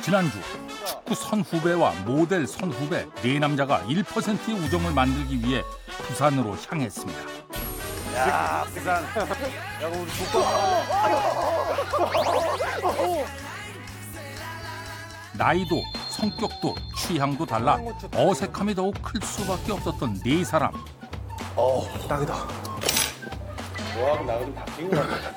지난주 축구 선후배와 모델 선후배 네 남자가 1%의 우정을 만들기 위해 부산으로 향했습니다. 야, 부산. 야, 우리 나이도 성격도 취향도 달라 어색함이 더욱 클 수밖에 없었던 네 사람. 딱이다. 너하고 나하고 바뀐 것 같아.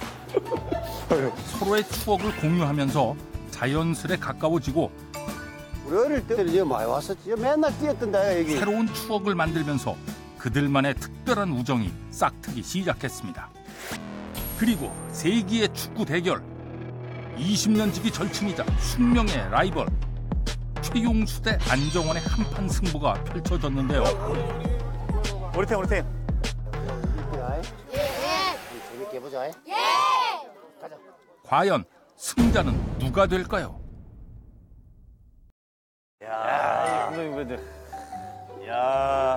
서로의 추억을 공유하면서 자연스레 가까워지고 우리 어릴 때 여기 많이 왔었지. 맨날 뛰었던데 여기. 새로운 추억을 만들면서 그들만의 특별한 우정이 싹트기 시작했습니다. 그리고 세기의 축구 대결, 20년 지기 절친이자 숙명의 라이벌 최용수 대 안정환의 한판 승부가 펼쳐졌는데요. 우리 팀. 재밌게 해보자. 가자. 과연 승자는 누가 될까요? 야, 감독님 그래도. 야.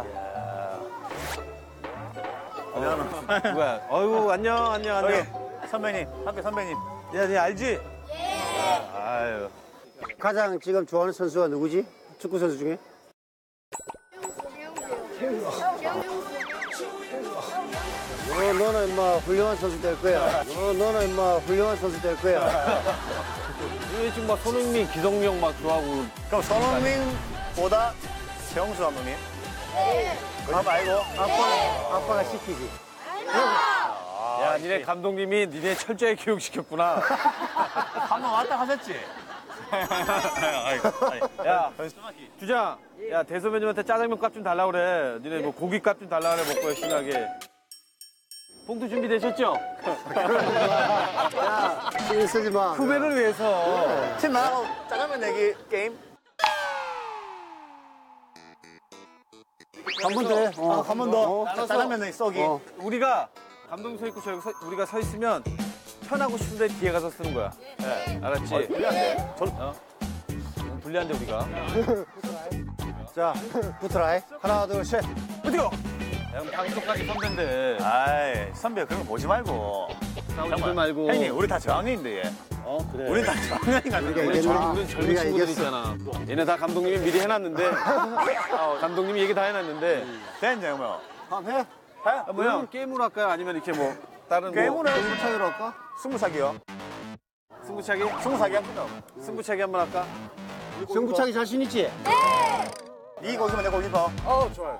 누구야? 어이구, 안녕. 선배님, 학교 선배님. 야, 니 알지? 아유. 가장 지금 좋아하는 선수가 누구지? 축구 선수 중에? 너는 인마 훌륭한 선수 될 거야. 너는 인마 훌륭한 선수 될 거야. 지금 막 손흥민, 기성용 막 좋아하고. 그럼 손흥민보다 최용수 감독님? 그거 말고? 아빠가 시키지. 야, 니네 감독님이 니네 철저히 교육시켰구나. 한번 왔다 하셨지? 야, 주장. 야, 대소매님한테 짜장면 값 좀 달라 그래. 니네 뭐 고기 값 좀 달라 그래, 먹고 열심히 하게. 봉투 준비되셨죠? 야, 신경 쓰지 마. 후배를 위해서. 팀 나하고 짜장면 내기 게임? 한 번 더 해. 한 번 더. 짜장면 내기 쏘기. 우리가 감독님 서 있고 우리가 서 있으면 편하고 싶은데 뒤에 가서 쓰는 거야. 네, 알았지? 불리한데? 불리한데 우리가. 자, 붙어라. 하나, 둘, 셋. 어디요? 형 방송까지 선배인데. 아이, 선배 그런 거 보지 말고. 싸우지 말고. 형님, 우리 다 저학년인데, 얘. 그래. 우리 다 저학년이니까. 우리 젊은 친구들이잖아. 얘네 다 감독님이 미리 해놨는데. 감독님이 얘기 다 해놨는데. 됐냐, 뭐. 한번 해. 뭐 형 게임으로 할까요? 아니면 이렇게 뭐 다른 게임으로 해. 승부차기로 할까? 승부차기요. 승부차기? 승부차기 합니다. 승부차기 한번 할까? 승부차기 자신 있지? 니 거기서 내가 거기서. 좋아요.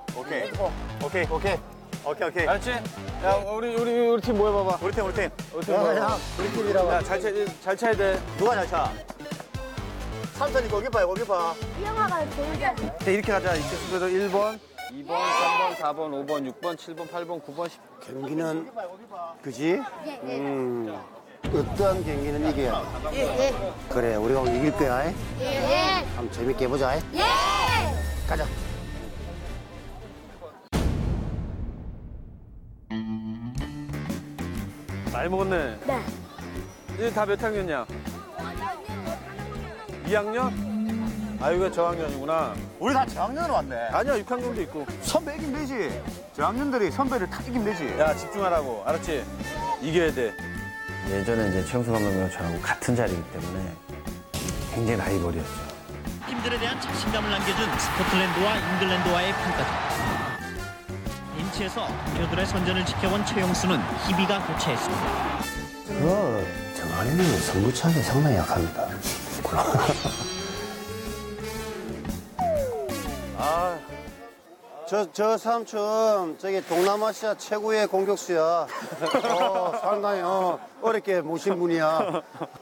오케이. 알았지? 야 우리 팀 모여봐봐. 우리 팀. 우리 팀 야, 우리 팀이라고. 야, 잘 차야 돼. 누가 잘 차? 삼선이 거기 봐요, 거기 봐. 이영아가 제일 이렇게 가자. 이렇게 순서대로 1번, 2번, 3번, 4번, 5번, 6번, 7번, 8번, 9번, 10번. 경기는, 그지? 어떠한 경기는 이겨야 돼. 그래, 우리가 오늘 이길 거야. 한번 재밌게 해보자. 가자. 많이 먹었네. 네. 이제 다 몇 학년이야? 2학년? 아유가 저학년이구나. 우리 다 저학년으로 왔네. 아니야 6학년도 있고. 선배 이기면 되지. 저학년들이 선배를 다 이기면 되지. 야 집중하라고. 알았지? 이겨야 돼. 예전에 이제 최용수 감독님과 저하고 같은 자리이기 때문에 굉장히 라이벌이었죠. 팀들에 대한 자신감을 남겨준 스코틀랜드와 잉글랜드와의 평가전. 벤치에서 동료들의 선전을 지켜본 최용수는 희비가 교체했습니다. 정한이는 승부차기 상당히 약합니다. 저 삼촌, 저기 동남아시아 최고의 공격수야. 상당히, 어렵게 모신 분이야.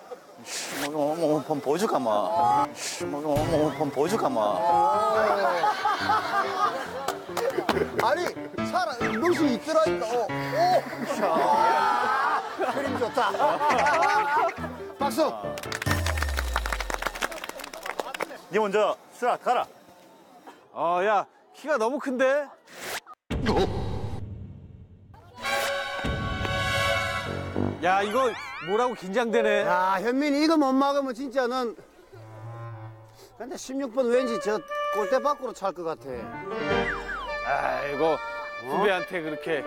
번 보여줄까마. 번 보여줄까마. 아니, 사람, 운동신이 있더라니까. 그림 좋다. 박수. 니 먼저 쓰라, 가라. 야 키가 너무 큰데? 야 이거 뭐라고 긴장되네. 야, 현민이 이거 못 막으면 진짜 넌. 근데 16번 왠지 저 골대 밖으로 찰 것 같아. 아이고 후배한테 그렇게.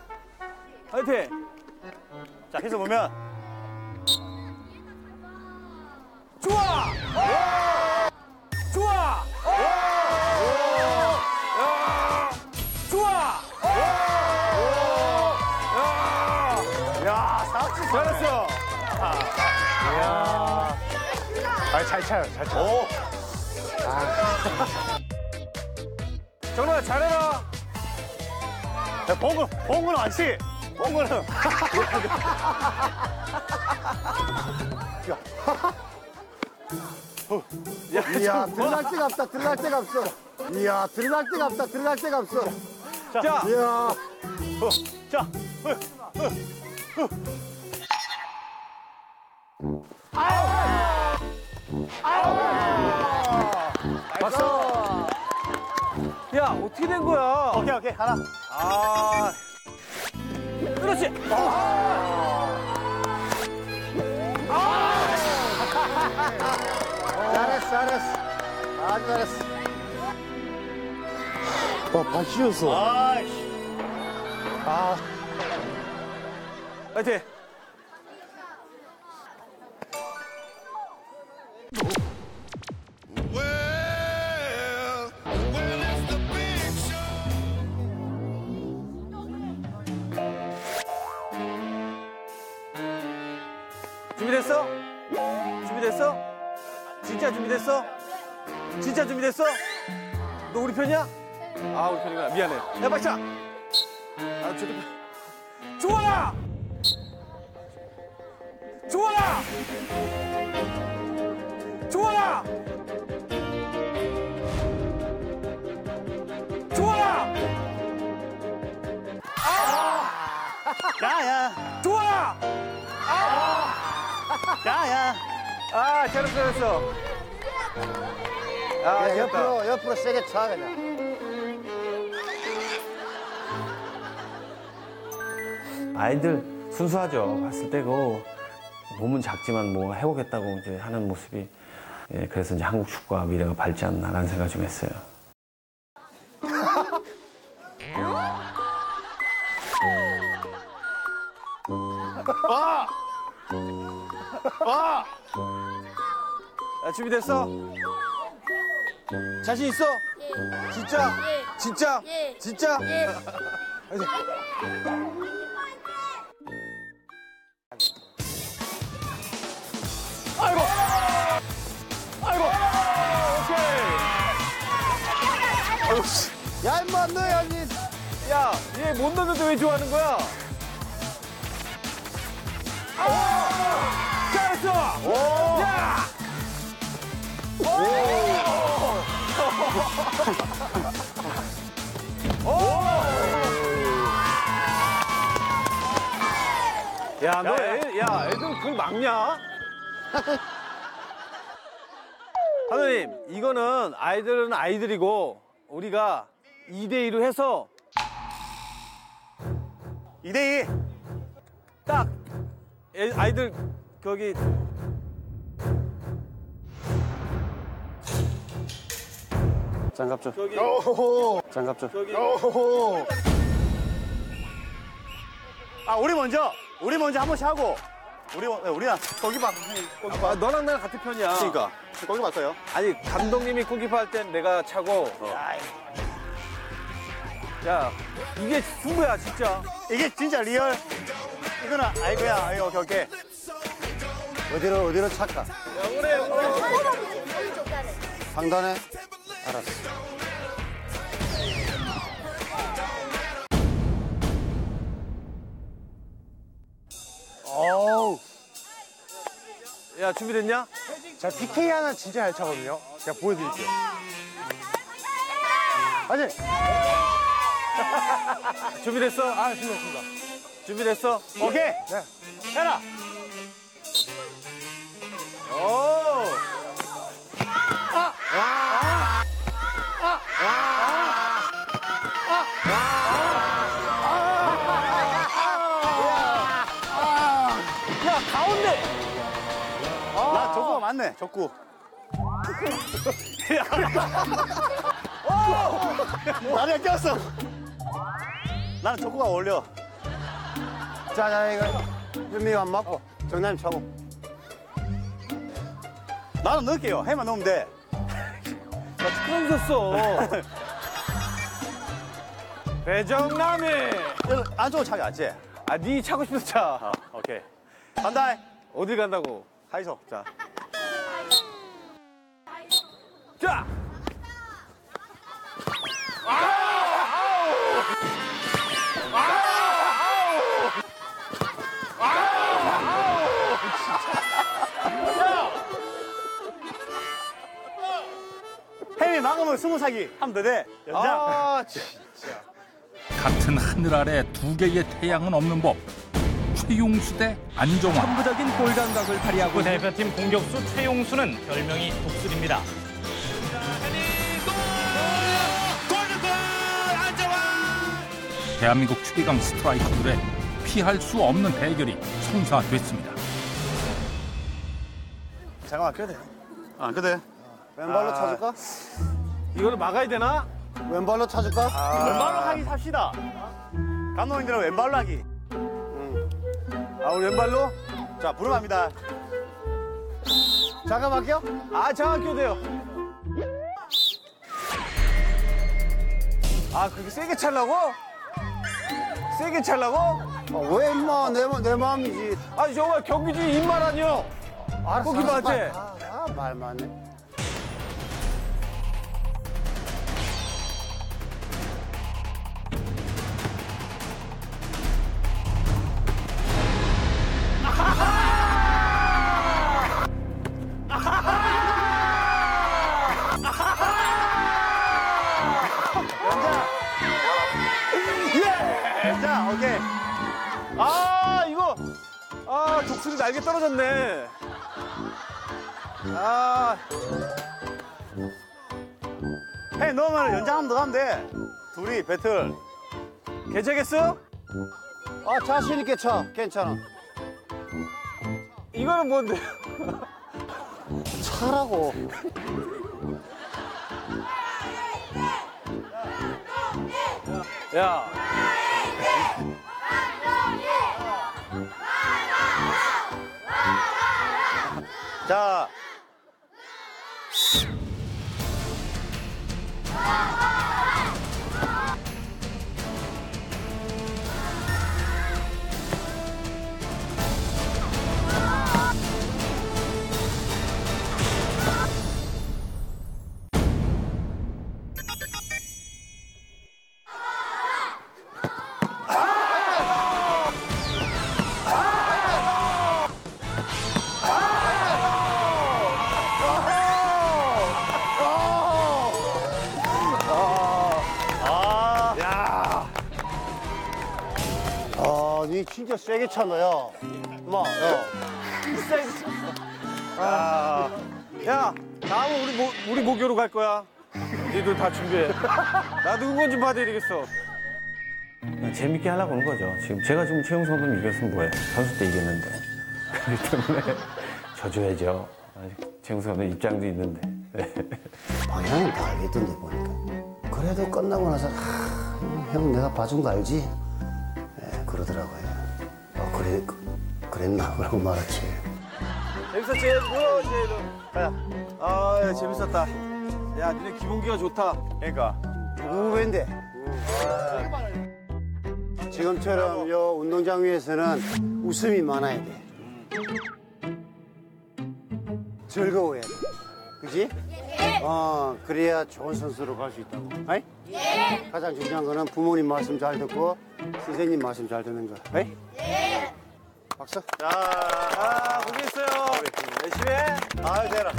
화이팅! 자, 해서 보면 잘 차요, 잘 차. 오. 정말 잘해라. 야, 봉구는 아니지. 봉구는. 이야, 들어갈 데가 없다, 들어갈 데가 없어. 이야, 들어갈 데가 없다, 들어갈 데가 없어. 자, 이야. 자. 왔어. 야, 어떻게 된 거야? 오케이, 하나. 아, 그렇지. 잘했어, 잘했어. 아주 잘했어. 발 씌웠어. 아이씨. 파이팅. 준비됐어? 준비됐어? 진짜 준비됐어? 진짜 준비됐어? 너 우리 편이야? 아, 우리 편이구나. 미안해. 야, 빨리 차! 아, 좋아! 좋아! 좋아! 좋아! 야야. 좋아! 야야. 아, 잘했어. 아, 야, 됐다. 옆으로 세게 차, 그냥. 아이들 순수하죠. 봤을 때 그 몸은 작지만 뭐 해보겠다고 이제 하는 모습이 예, 그래서 이제 한국 축구가 미래가 밝지 않나라는 생각을 좀 했어요. 야, 준비됐어? 자신 있어? 진짜? 진짜? 진짜? 아이고! 아이고! 오케이! 아이고, 씨. 야, 임마, 넣어야지. 야, 얘 못 넣는데 왜 좋아하는 거야? 잘했어! 야! 야, 너 애들 그걸 막냐? 하느님, 이거는 아이들은 아이들이고 우리가 2대2로 해서 2대2. 딱 아이들 거기 장갑 좀. 저기 장갑 좀. 저기 아, 우리 먼저 한 번씩 하고. 우리랑 골키퍼. 아, 너랑 나랑 같은 편이야. 그러니까. 골키퍼 왔어요. 아니 감독님이 골키퍼 할 땐 내가 차고. 야, 이게 승부야 진짜. 이게 진짜 리얼. 이거는 아이고야. 오케이. 어디로 찰까? 상단에? 알았어. 어우. 야, 준비됐냐? 자, PK 하나 진짜 잘 차거든요. 제가 보여드릴게요. 아니. 준비됐어? 아, 준비됐습니다. 준비됐어? 오케이. 네. 해라. 오! 야, 가운데! 나 족구가 맞네, 족구. 나를 꼈어. 나는 족구가 어울려. 자, 이거. 현미가 안 맞고. 정남이 차고. 나는 넣을게요. 해만 넣으면 돼. 나 축구 선수였어. 배정남이! 안쪽으로 차게 왔지? 아, 니 차고 싶어서 차. 오케이. 간다. 어딜 간다고? 하이소. 자. 자. 햄이 막으면 20사기 하면 더 돼. 연장. 아, 진짜. 같은 하늘 아래 두 개의 태양은 없는 법. 최용수 대 안정환. 천부적인 골 감각을 발휘하고 대표팀 공격수 최용수는 별명이 독수리입니다. 대한민국 최강 스트라이커들의 피할 수 없는 대결이 성사됐습니다. 잠깐만, 껴도 돼. 안 껴도 돼. 왼발로 차줄까? 이거를 막아야 되나? 왼발로 차줄까? 왼발로 하기 삽시다. 감독님들은 왼발로 하기. 우리 왼발로? 자, 부르면 합니다. 잠깐만 할게요. 잠깐 껴도 돼요. 그렇게 세게 찰라고? 세게 찰라고? 왜 임마, 내 마음이지. 아니, 정말 경기지 입만 아니요. 알았어. 거기 맞지? 말 맞네. 자, 오케이. 이거. 독수리 날개 떨어졌네. 해 넣으면 연장 한번 더 가면 돼. 둘이 배틀. 괜찮겠어? 자신 있게 쳐. 괜찮아. 이거는 뭔데? 차라고. 야. 자. 니 진짜 세게 쳤네, 야. 엄마, 야. 야, 다음은 우리 모교로 갈 거야. 니들 다 준비해. 나도 응원 좀 받아야 되겠어. 재밌게 하려고 하는 거죠. 제가 지금 최용수 선수님 이겼으면 뭐예요? 선수 때 이겼는데. 그렇기 때문에 져줘야죠. 최용수 선수님 입장도 있는데. 네. 방향은 다 알겠던데 보니까. 그래도 끝나고 나서 형 내가 봐준 거 알지? 그러더라고요. 그랬나? 그러고 말았지. 재밌었지? 가자. 재밌었다. 야, 니네 기본기가 좋다. 그러니까. 후배인데. 지금처럼 요 운동장 위에서는 웃음이 많아야 돼. 즐거워야 돼. 그지? 그래야 좋은 선수로 갈 수 있다고. 아이? 가장 중요한 거는 부모님 말씀 잘 듣고 선생님 말씀 잘 듣는 거. 아이? 박수. 자, 고생했어요. 열심히 해. 되라.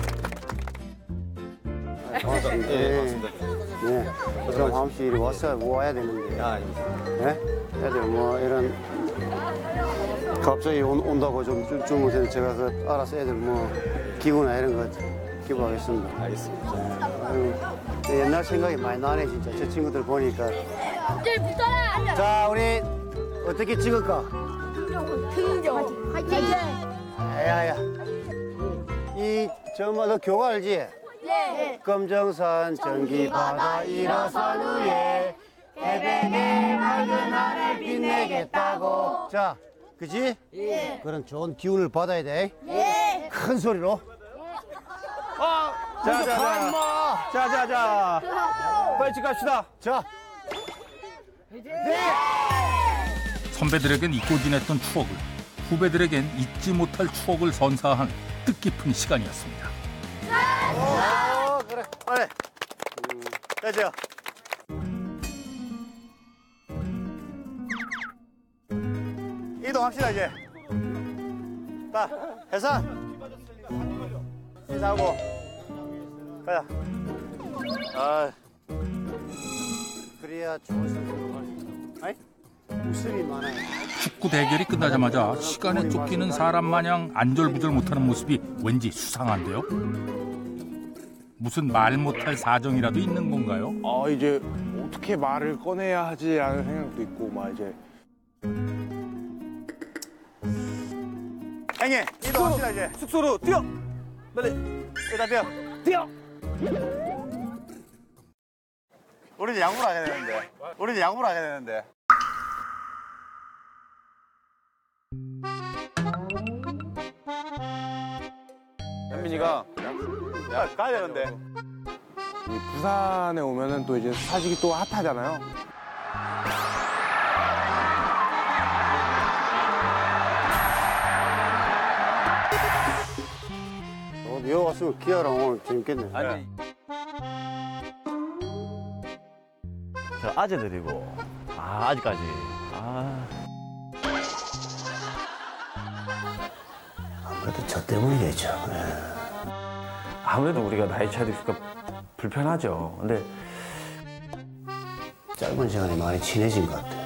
고맙습니다. 네. 그럼 한 번씩 이리 와야 되는데. 네? 애들 뭐 이런 갑자기 온다고 좀 못해서 제가 알아서 애들 뭐 기구나 이런 거 기부하겠습니다. 알겠습니다. 옛날 생각이 많이 나네 진짜. 저 친구들 보니까. 자, 우리 어떻게 찍을까? 야야. 너 교가 알지? 네. 검정산 전기 바다 일어선 후에 해변에 맑은 하늘 빛내겠다고. 자, 그지? 예. 그런 좋은 기운을 받아야 돼. 예. 큰 소리로. 자. 빨리 집 갑시다. 자. 선배들에겐 잊고 지냈던 추억을, 후배들에겐 잊지 못할 추억을 선사한 뜻깊은 시간이었습니다. 그래. 그래, 빨리. 됐죠? 이동합시다, 이제. 자, 해산. 인사하고. 가자. 아, 그래야 좋은 선수가 아이? 웃음이 많아요. 축구 대결이 끝나자마자 시간에 쫓기는 사람 마냥 안절부절 못하는 모습이 왠지 수상한데요. 무슨 말 못할 사정이라도 있는 건가요? 이제 어떻게 말을 꺼내야 하지라는 생각도 있고 막 이제 형님, 이동합시다, 이제. 숙소로 뛰어. 빨리. 일단 뛰어. 뛰어. 우리 이제 야구를 하게 되는데. 우리 이제 야구를 하게 되는데. 현민이가 야, 가야 되는데. 이 부산에 오면은 또 이제 사직이 또 핫하잖아요. 여기 왔으면 기아랑 오늘 재밌겠네. 아니 저 아재들이고 아직까지 아무래도 저 때문이겠죠. 아무래도 우리가 나이 차도 있으니까 불편하죠. 근데 짧은 시간에 많이 친해진 것 같아요.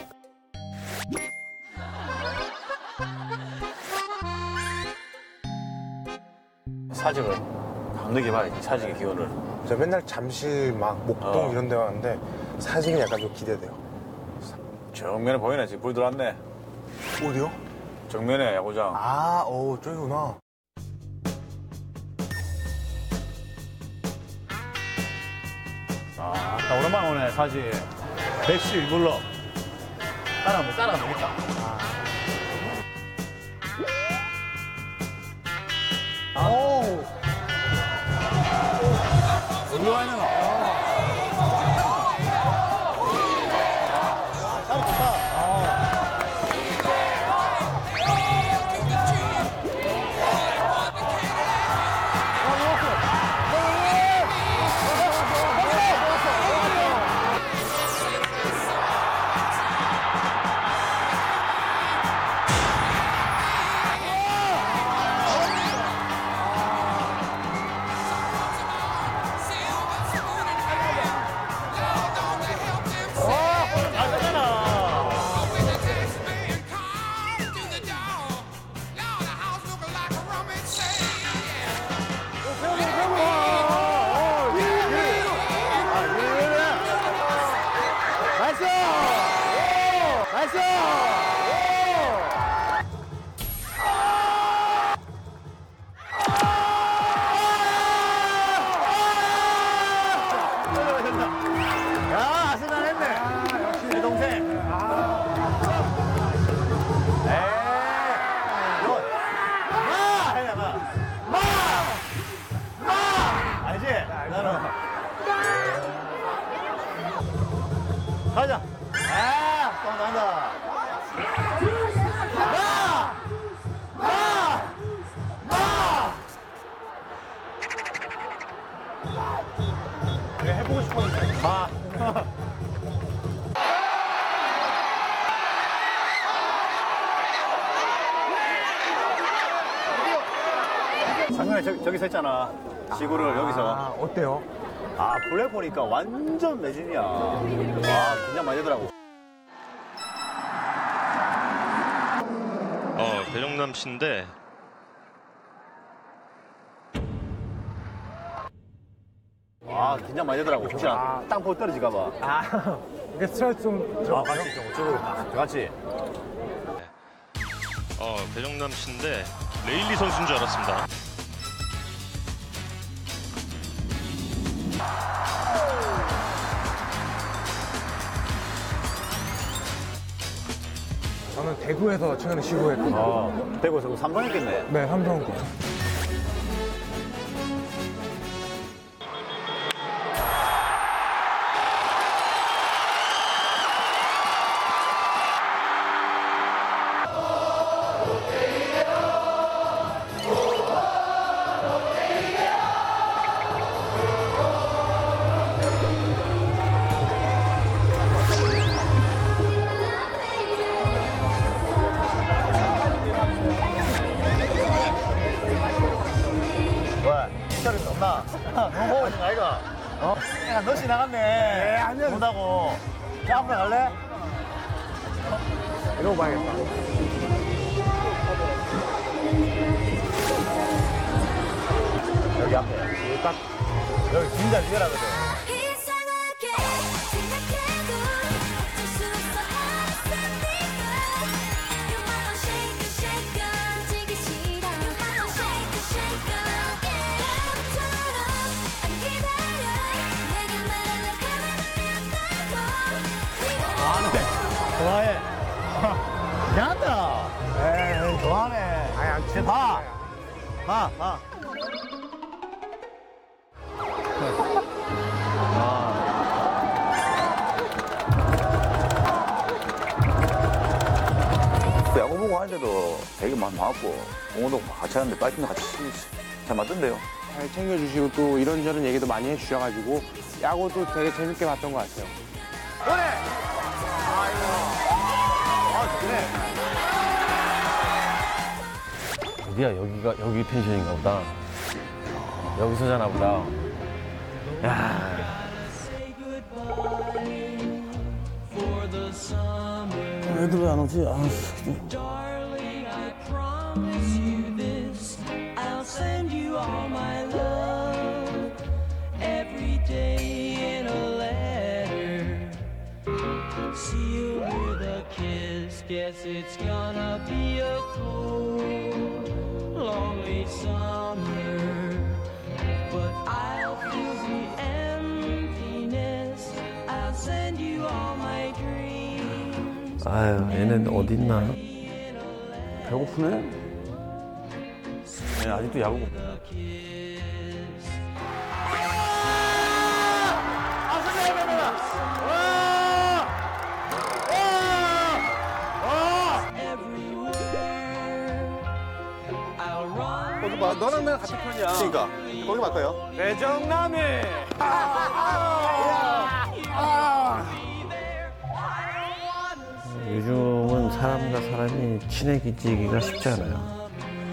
사직을 느껴봐야지, 사직의 기운을. 저 맨날 잠실 막 목동 이런 데 가는데 사직은 약간 좀 기대돼요. 정면에 보이네, 지금 불 들어왔네. 어디요? 정면에 야구장. 저기구나. 나 오랜만에 오네, 사직. 111불러. 따라가면 되겠다. 오! 어디 와 있는 거? 야, 아슬란했네. 역시 내 동생. 해라, 알지? 나는. 가자. 또 난다. 해보고 싶었는데. 작년에 저기 서 했잖아. 지구를 여기서. 어때요? 블랙 보니까 완전 매진이야. 그냥 많이 되더라고. 배정남 씨인데 긴장 많이 되더라고. 혹시나 땅볼 떨어질까봐. 이게 스트라이크 좀 같이 좀 우측으로. 같이. 배정남 씨인데 레일리 선수인 줄 알았습니다. 저는 대구에서 최근에 시구했거든요. 대구에서 삼성 했겠네. 네, 삼성 거. 기다릴 수 없나? 너무 오신 거 아이가? 어? 야, 너씨 나갔네. 아니야. 못하고. 자, 앞으로 갈래? 이러고 봐야겠다. 여기 앞에. 여기 딱. 여기 진짜 리얼하거든. 좋아해. 괜찮다. 에이, 좋아하네. 아니, 안 친해. 봐. 봐. 야구 보고 하는데도 되게 많았고, 공원도 같이 하는데 파이팅도 같이 잘 맞던데요. 잘 챙겨주시고 또 이런저런 얘기도 많이 해주셔가지고 야구도 되게 재밌게 봤던 것 같아요. 그래. 아이고. 그래. 어디야 여기 펜션인가 보다. 여기서 자나 보다. 야. 애들 왜 안 오지? Guess it's gonna be a cold, lonely summer. But I'll feel the emptiness. I'll send you all my dreams. 아유, 얘는 어딨나? 배고프네? 얘 아직도 야구고. 거기 봐, 너랑 나랑 같은 편이야. 그러니까. 거기 맞고요. 대정남이. 요즘은 사람과 사람이 친해지기가 쉽지 않아요.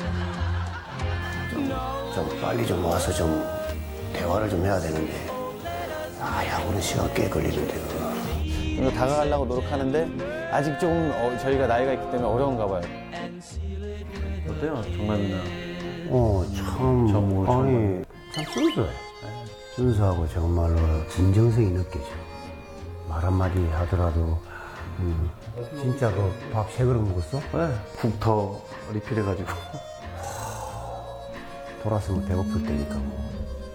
좀 빨리 좀 와서 좀 대화를 좀 해야 되는데 야구는 시간 꽤 걸리는데 그거. 이거 다가가려고 노력하는데 아직 좀 저희가 나이가 있기 때문에 어려운가 봐요. 어때요, 정남이나? 참 아니 참 순수해. 순수하고 정말로 진정성이 느껴져. 말 한마디 하더라도 진짜 그 밥 3그릇 먹었어? 네, 국 더 리필해가지고. 돌았으면 배고플 때니까 뭐.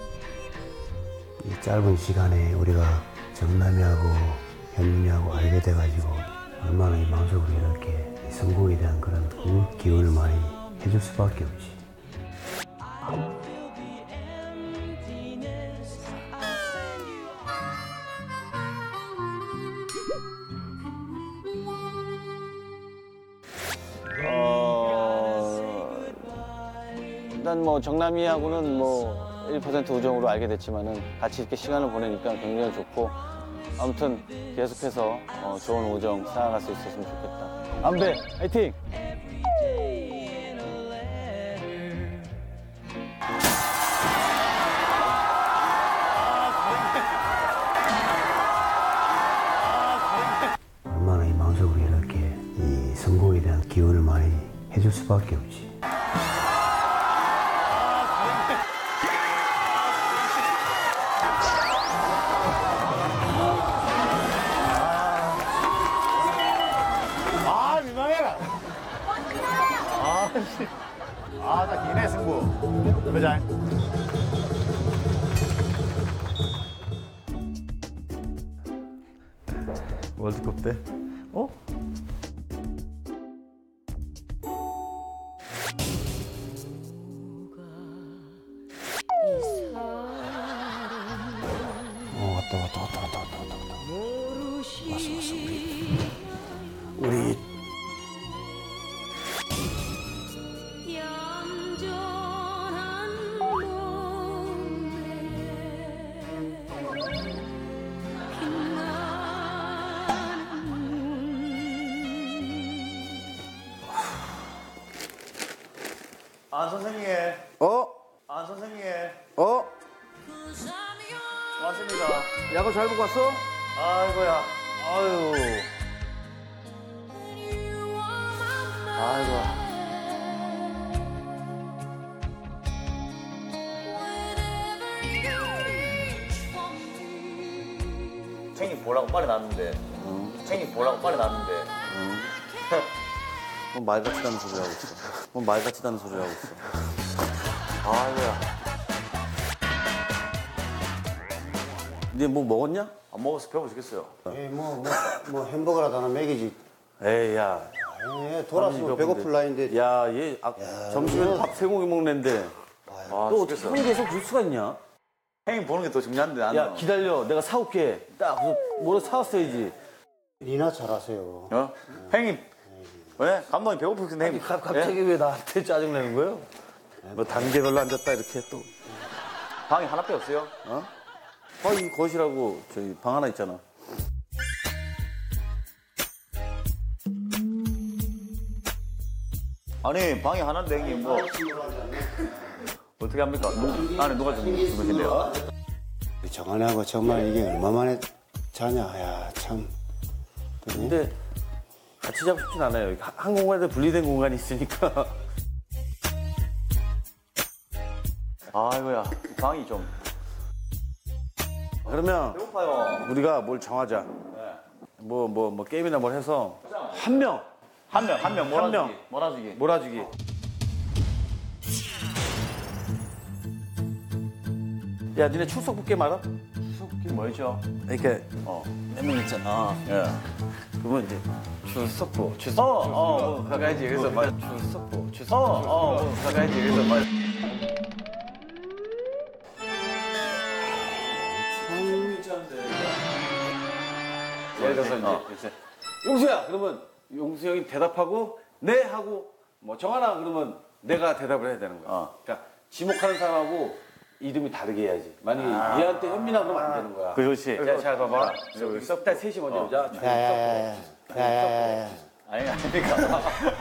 이 짧은 시간에 우리가 정남이하고 현민이하고 알게 돼가지고 얼마나 이 마음속으로 이렇게 성공에 대한 그런 기운을 많이 해줄 수밖에 없지. 일단 뭐 정남이하고는 뭐 1% 우정으로 알게 됐지만은 같이 이렇게 시간을 보내니까 굉장히 좋고 아무튼 계속해서 좋은 우정 쌓아갈 수 있었으면 좋겠다. 안배 화이팅! 얼마나 이 마음속으로 이렇게 이 성공에 대한 기운을 많이 해줄 수밖에 없지. 딱 기네, 승부. 그자. 월드컵 때? 왔다. 왔어, 우리 안 선생님. 어? 안 선생님. 어? 왔습니다. 야구 잘 보고 왔어? 아이고야. 아유. 아이고. 챙이 보라고 빨리 났는데. 챙이 보라고 빨리 났는데. 뭐 말같이 다는 소리 하고 있어. 뭐 말같이 다는 소리 하고 있어. 아이고야. 니 뭐 먹었냐? 안 먹어서 배고 죽겠어요. 에이, 뭐 햄버거라도 하나 먹이지. 에이, 야. 예, 돌았으면 배고플 나인데. 야, 얘 점심에 밥 3공기 먹는데. 또 어떻게 형이 계속 줄 수가 있냐? 형이 보는 게 더 중요한데 나는. 야, 기다려. 내가 사올게. 딱 뭐라 사왔어야지. 니나 잘하세요. 어? 형이 왜? 감독님 배고플 텐데 형님. 갑자기 왜 나한테 짜증내는 거예요? 뭐 단계별로 앉았다 이렇게 또. 방이 하나밖에 없어요? 어? 이 거실하고 저희 방 하나 있잖아. 아니 방이 하나인데 형님 뭐 어떻게 합니까? 안에 누가 주무신대요? 정한이하고 정말 이게 얼마만에 자냐. 야, 참. 근데 같이 자고 싶진 않아요. 한 공간에 분리된 공간이 있으니까. 아이고야 방이 좀 그러면 배고파요. 우리가 뭘 정하자. 뭐 게임이나 뭘 해서 한 명 몰아주기. 몰아주기. 야, 니네 출석부 게임 알아? 그게 뭐였죠? 이렇게 몇 명 있잖아. 예. 그러면 이제 출석부. 가야지. 그래서 말. 출석부. 가야지. 그래서 말. 예를 들어서 이제 용수야, 그러면 용수 형이 대답하고 네 하고 뭐 정하나 그러면 내가 대답을 해야 되는 거야. 그러니까 지목하는 사람하고 이름이 다르게 해야지. 만약에 얘한테 현민아 그러면 안 되는 거야. 그렇지. 자, 잘 봐봐. 일단 셋이 먼저 보자. 야야야야. 아니 아닙니까?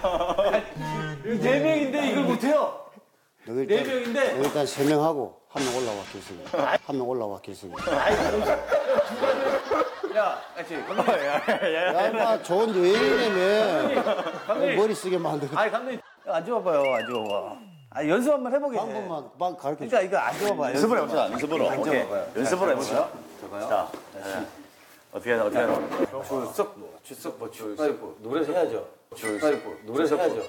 네 명인데 이걸 못해요. 네 명인데. 너 일단 3명하고 한 명 올라와 계십니다. 한 명 올라와 계십니다. 야, 같이. 야, 인마 좋은 여행이라며. 감독님. 머리 쓰게 만들고. 아니, 감독님. 앉아봐봐요, 앉아봐봐. 아, 연습 한번 해보게. 방법만 막 가르쳐 줘. 그러니까 이거 앉아봐봐. 연습을 해봅시다. 연습으로. 오케이. 연습을 해봅시다. 자, 어떻게 하나? 출석부. 노래를 해야죠. 노래를 해야죠.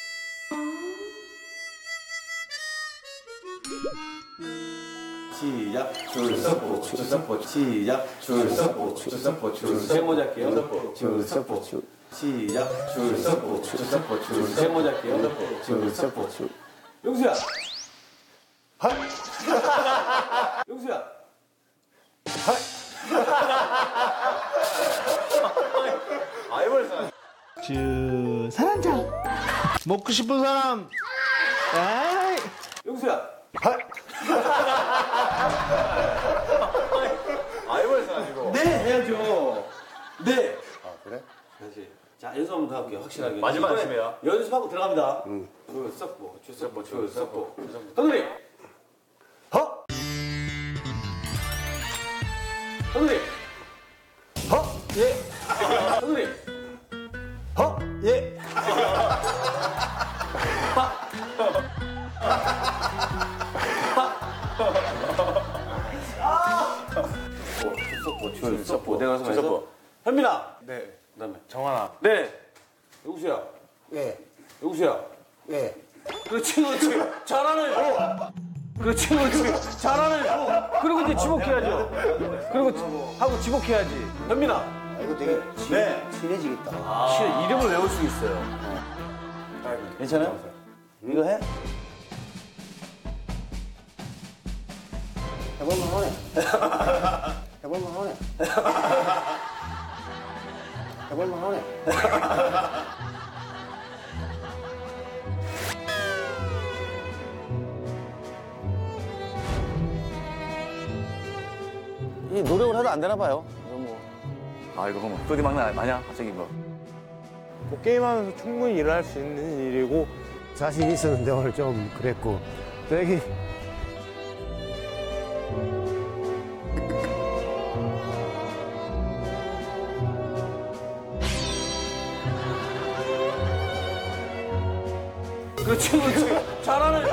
시작. 출석부. 시작. 출석부. 세 번 할게요. 출석부. 시작. 출석부. 세 번 할게요. 출석부. 용수야. 용수야. 사랑장 먹고 싶은 사람. 에이. 용수야. 아이벌스 아니고. 네 해야죠. 네. 아, 그래? 다시. 자, 연습 한번 더 할게요. 확실하게. 마지막 이번에 연습이야. 연습하고 들어갑니다. 출석부. 선생님. 허. 선생님. 허. 예. 선생님. 허. 예. 출석부. 내가 가서 출석부. 현민아. 네. 그다음에 정한아. 네. 영수야. 예. 영수야. 예. 그렇지. 잘하네. 그렇지. 잘하네. 그리고 이제 지목해야죠. 그리고 하고 지목해야지. 현민아. 아, 이거 되게 친해지겠다. 이름을 외울 수 있어요. 괜찮아요? 이거 해? 해볼만 하네. 해볼만 하네. 해볼만 하네. 이 노력을 해도 안 되나 봐요. 아 이거 뭐 끄디 막내 마냐 갑자기 뭐. 뭐 게임하면서 충분히 일어날 수 있는 일이고 자신 있었는데 오늘 좀 그랬고. 되게 그렇지, 그렇지. 잘하네.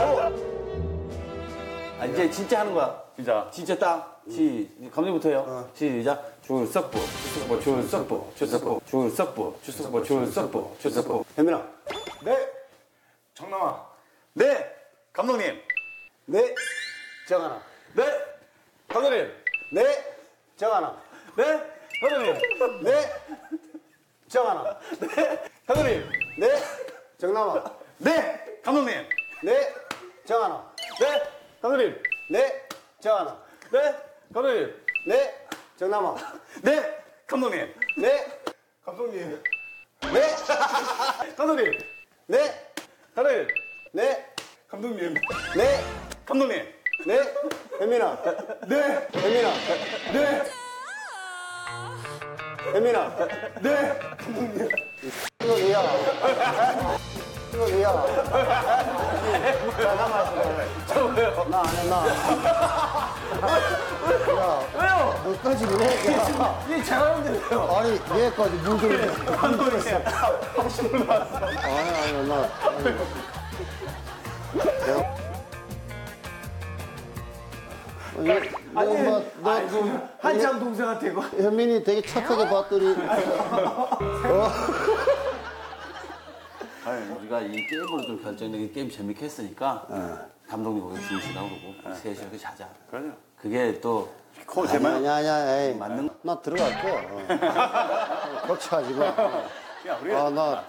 아, 이제 진짜 하는 거야. 진짜 딱. 감독부터 해요. 시작. 줄석부, 줄석부, 줄석부, 줄석부, 줄석부, 줄석부, 줄석부. 현민아. 네. 정남아. 네. 감독님. 네. 정하나. 네. 감독님. 네. 정하나. 네. 감독님. 네. 정하나. 네. 감독님. 네. 정남아. 네. 감독님. 네. 정하나. 네. 감독님. 네. 정하나. 네. 감독님. 네. 정남아. 네. 감독님. 네. 감독님. 네. 감독님. 네. 감독님. 네. 감독님. 네. 감독님. 네. 현민아. 네. 현민아. 네. 현민아. 네. 이거 뭐야? 이거 뭐야? 나안 해, 나. 야, 왜요? 너까지 왜? 야, 이 잘하는데요. 아니, 얘까지 물들어. 감독님. 확실히 봤어. 아니, 나. 아니, 뭐, 너, 한참 동생한테 이거. 현민이 되게 착하게 봤더니. 아니, 우리가 이 게임으로 좀 결정적인 게임 재밌게 했으니까 감독님 거기 주무시라고 그러고 셋이 이렇게 자자. 그럼요. 그게 또 아니야, 에이. 맞는 나 들어갈게. 걱정하지 마. 야, 우리. 아, 나,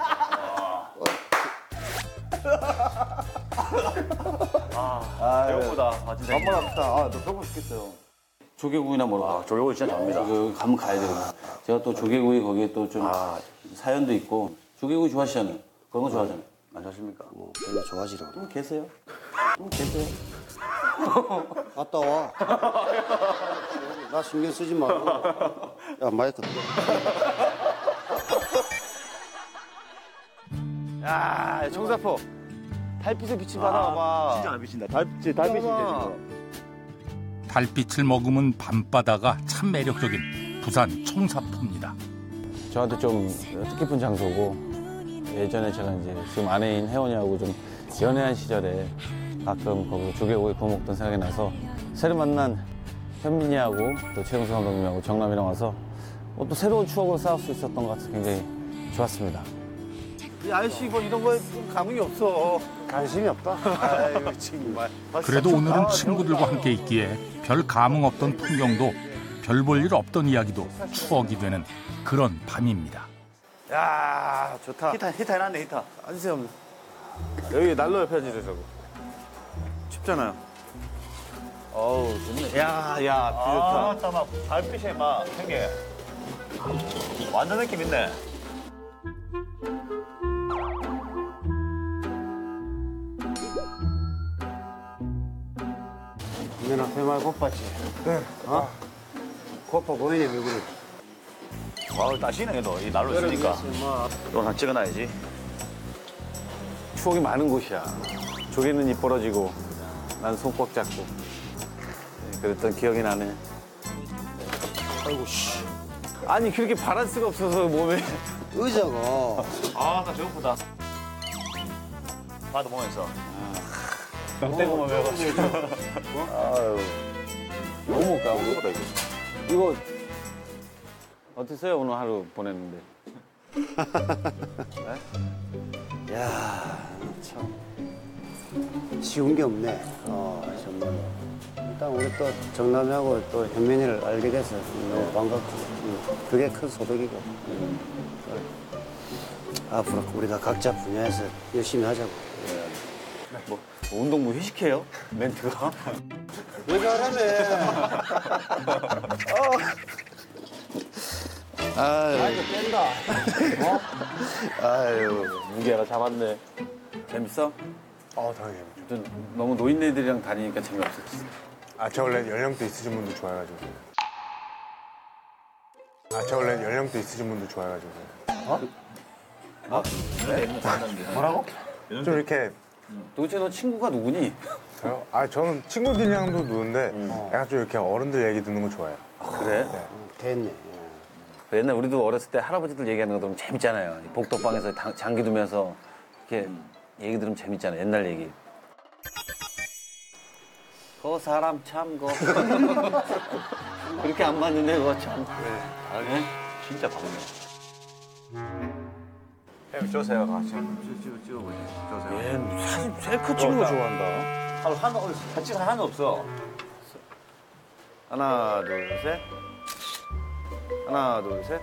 배고프다. 아, 진짜. 한번 합시다. 아, 너 배고프 죽겠어요. 조개구이나 먹으러 조개구이 진짜 잘합니다. 여기 가면 가야 되거든요. 제가 또 조개구이 거기에 또 좀 사연도 있고 조개구이 좋아하시잖아요. 그런 거 좋아하잖아요. 안 좋아하십니까? 별로 좋아하시라고. 계세요? 계세요? 갔다 와. 나 신경 쓰지 말고. 야, 마이크. 야, 청사포. 달빛에 비친 바다 봐. 진짜 안 비친다. 달빛이 이제. 달빛을 머금은 밤바다가 참 매력적인 부산 청사포입니다. 저한테 좀 뜻깊은 장소고 예전에 제가 이제 지금 아내인 혜원이하고 좀 연애한 시절에 가끔 거기 조개구이 구워 먹던 생각이 나서 새로 만난 현민이하고 또 최영수 감독님하고 정남이랑 와서 또 새로운 추억을 쌓을 수 있었던 것 같아서 굉장히 좋았습니다. 이 아저씨 뭐 이런 거에 좀 감흥이 없어. 관심이 없다. 아유, 정말. 그래도 오늘은 친구들과 함께 있기에 별 감흥 없던 풍경도 별 볼 일 없던 이야기도 추억이 되는 그런 밤입니다. 야, 좋다. 히타 해놨네, 히타. 앉으세요. 여기 난로 옆에 앉으세요. 춥잖아요. 어우, 좋네. 야, 뷰 좋다. 아, 막 달빛에 막 생겨. 완전 느낌 있네. 민아, 배말 못 봤지? 네. 어? 고파 보이네, 얼굴이. 와우, 따시네, 너. 이 날로 있으니까. 이거 하나 찍어놔야지. 추억이 많은 곳이야. 조개는 입 벌어지고 난 손 꽉 잡고 네, 그랬던 기억이 나네. 아이고, 씨. 아니, 그렇게 바란스가 없어서 몸에. 의자가. 아, 나 배고프다. 바다 보면서. 떼고만 배워가지고. 아유. 너무 못 가고. 이거 어땠어요? 오늘 하루 보냈는데. 야, 참. 쉬운 게 없네. 정말로. 일단 우리 또 정남이하고 또 현민이를 알게 돼서 너무 반갑고. 그게 큰 소득이고. 앞으로 우리가 각자 분야에서 열심히 하자고. 뭐 운동부 회식해요? 멘트가? 왜 잘하네. 아유, 뺀다. 아유, 무게 하나 잡았네. 재밌어? 당연히. 좀 너무 노인네들이랑 다니니까 재미없었지. 저 원래 연령대 있으신 분들 좋아해가지고. 저 원래 연령대 있으신 분들 좋아해가지고. 뭐라고? 좀 이렇게. 도대체 너 친구가 누구니? 저요? 저는 친구들이랑도 노는데 약간 좀 이렇게 어른들 얘기 듣는 거 좋아해요. 그래? 됐네. 옛날 우리도 어렸을 때 할아버지들 얘기하는 거 들으면 재밌잖아요. 복덕방에서 장기 두면서 이렇게 얘기 들으면 재밌잖아. 옛날 얘기. 그 사람 참 거. 그렇게 안 맞는데 그거 참. 그래. 아, 그래? 진짜 바보네. 형, 조세요. 같이 찍어보세요. 조세요. 얘 사진 셀카 찍는 거 좋아한다. 같이 하나는 없어. 하나, 둘, 셋. 하나, 둘, 셋.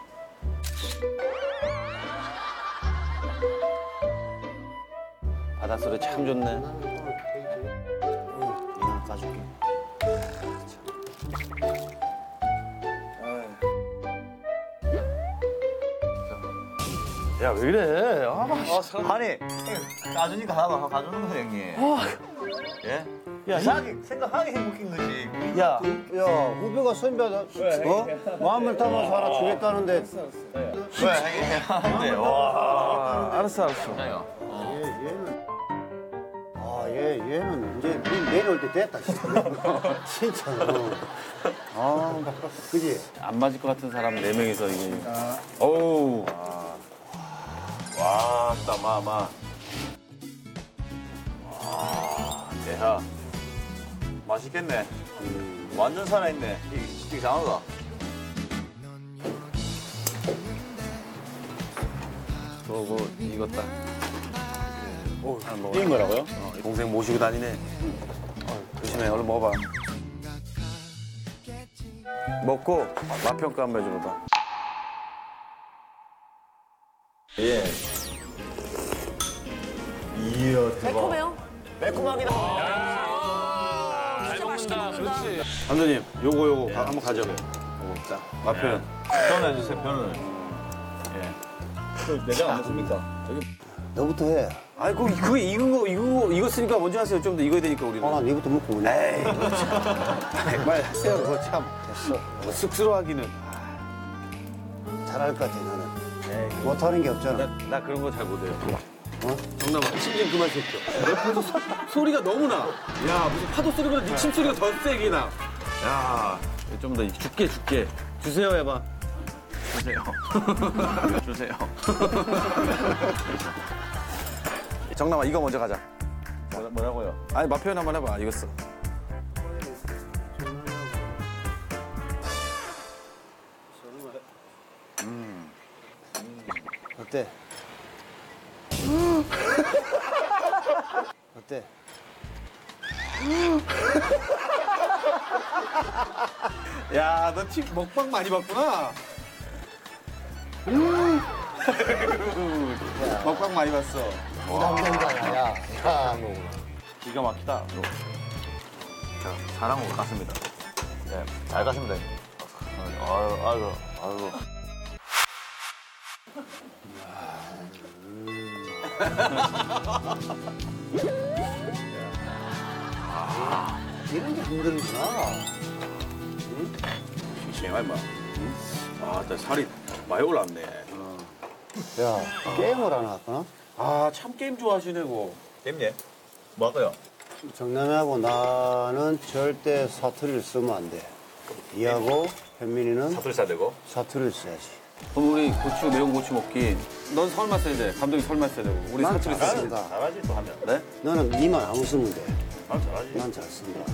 바닷소리 참 좋네. 가줄게. 야, 왜 이래? 아니, 까주니까 하나 가주는 거야, 형님. 예? 야, 이상하게, 생각하게 행복한 거지. 야, 후배가 선배다. 마음을 담아서 하나 주겠다는데. 왜, 하는데, 와. 알았어. 얘는 이제 내려올 때 됐다, 진짜. 진짜로. 그지? 안 맞을 것 같은 사람 4명이서 이게. 어우. 와, 따마마. 와, 대하. 맛있겠네. 완전 살아있네. 이게 이상하다. 그거 익었다. 뛴 거라고요? 동생 모시고 다니네. 조심해, 얼른 먹어봐. 먹고 맛 평가 한번 해줘봐. 예. 이야, 대박. 매콤해요? 감독님, 요거 한번 가져가요. 자, 맛 표현. 표현해주세요, 표현을. 예. 내장 안 먹습니까? 너부터 해. 아이, 그거 익었으니까 먼저 하세요. 좀 더 익어야 되니까, 우리는. 난 니부터 먹고 그냥. 에이, 그거 참. 빨리 하세요, 그거 참. 됐어. 뭐 쑥스러워하기는. 잘할 것 같아, 너는. 못하는 게 없잖아. 나 그런 거 잘 못해요. 정남아, 침 좀 그만 섞여. 내 파도 소리가 너무 나. 야, 무슨 파도 소리보다 네 침 소리가 더 세게 나. 야, 좀 더 줄게. 주세요, 해봐. 주세요. 주세요. 정남아, 이거 먼저 가자. 뭐라고요? 아니, 맛 표현 한번 해봐. 익었어. 어때? 어때? 야, 너 침 먹방 많이 봤구나. 먹방 많이 봤어. 부담된다, 야. 기가 막히다. 자, 사랑으로 갔습니다. 네, 잘 갔습니다. 아이고. 이런 게 힘드는구나. 싱싱하이 마. 아, 나 살이 많이 올랐네. 야, 게임을 하나 할까? 아, 참 게임 좋아하시네, 고. 잼예? 뭐 할까요? 정남이하고 나는 절대 사투리를 쓰면 안 돼. 니하고 현민이는 사투리 써야 되고. 사투리를 써야지. 그럼 우리 매운 고추 먹기. 넌 설마 써야 돼. 감독이 설마 써야 되고. 우리 난 사투리 잘 써야 돼. 쓴다. 잘하지, 또 하면. 네? 너는 니만 안 쓰면 돼. 난 잘하지. 난 잘 쓴다.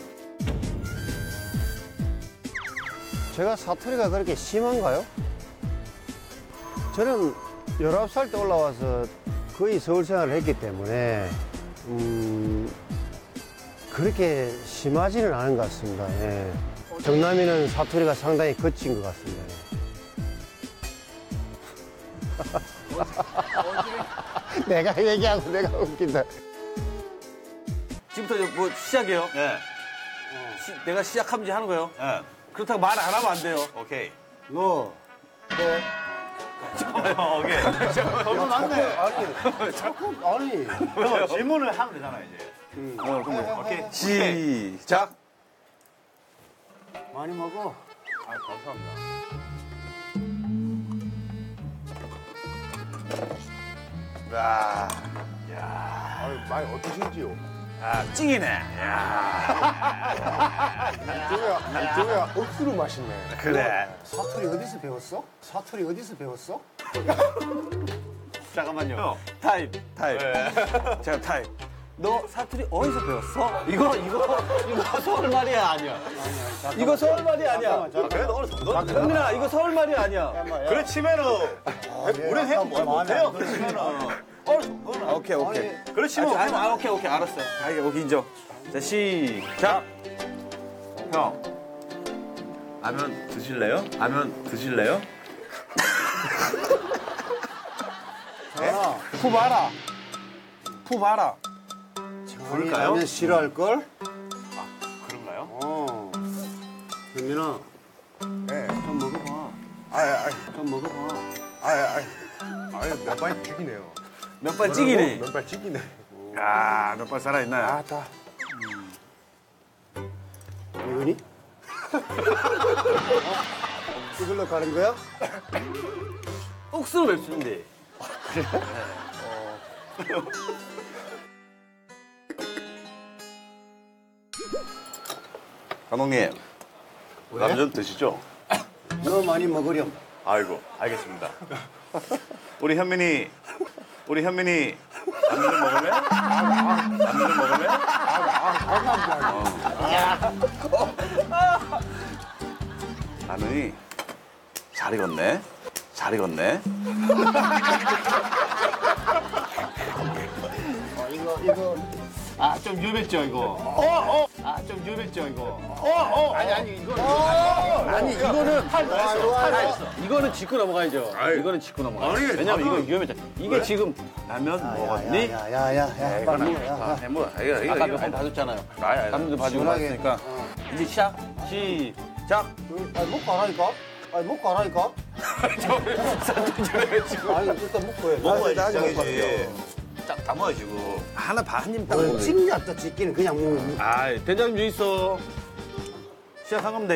제가 사투리가 그렇게 심한가요? 저는 19살 때 올라와서 거의 서울 생활을 했기 때문에 그렇게 심하지는 않은 것 같습니다. 예. 정남이는 사투리가 상당히 거친 것 같습니다. 내가 얘기하고 내가 웃긴다. 지금부터 뭐 시작이에요. 네. 내가 시작하면 이제 하는 거예요. 네. 그렇다고 말 안 하면 안 돼요. 오케이. 너, 오케이. 너무 낫네. 아니. 그럼 질문을 하면 되잖아, 이제. 오케이. 시작. 많이 먹어. 아, 감사합니다. 와. 아유, 많이 어떠신지요? 아, 찡이네. 이쪽이야 억수로 맛있네. 그래. 사투리 어디서 배웠어? 사투리 어디서 배웠어? 잠깐만요. 타임. 제가 타임. 너 사투리 어디서 배웠어? 이거 서울말이 아니야. 이거 서울말이 아니야. 그래도 어느 정도. 현민아, 이거 서울말이 아니야. 그래 치면은 우리는 해도 뭘 못해요. 그래 치면은 어느 정도는. 오케이. 그래 치면 오케이, 알았어요. 오케이, 인정. 자, 시작. 형, 라면 드실래요? 라면 드실래요? 푸 봐라. 부를까요? 라면 싫어할 걸? 그런가요? 현민아. 네. 좀 먹어봐. 좀 먹어봐. 몇발 죽이네요. 몇발 찌기네. 몇발 찍기네. 몇발 살아있나요? 다. 이거니? 이걸로 가는 거야? 억수로 맵습니다. 감독님, 라면 좀 드시죠. 너 많이 먹으렴. 아이고, 알겠습니다. 우리 현민이 라면 좀 먹을래? 라면 좀 먹을래? 라면이 잘 익었네. 이거. 좀 위험했죠, 이거. 좀 위험했죠, 이거. 아니, 이거는 이거는 짚고 넘어가야죠. 이거는 짚고 넘어가요. 왜냐면 이거 위험했잖아. 이게 지금 라면 먹었니? 야야야. 아까 몇 번 봐줬잖아요. 감독도 봐주고 봤으니까. 이제 시작. 먹고 하라니까? 먹고 하라니까? 아니, 일단 먹고 해. 먹어야지, 시작이지. 딱 담아가지고. 하나 한 입 딱 뭘 먹어. 찜냐, 찌기는 그냥 먹는. 대장님 좀 있어. 시작한 겁니다.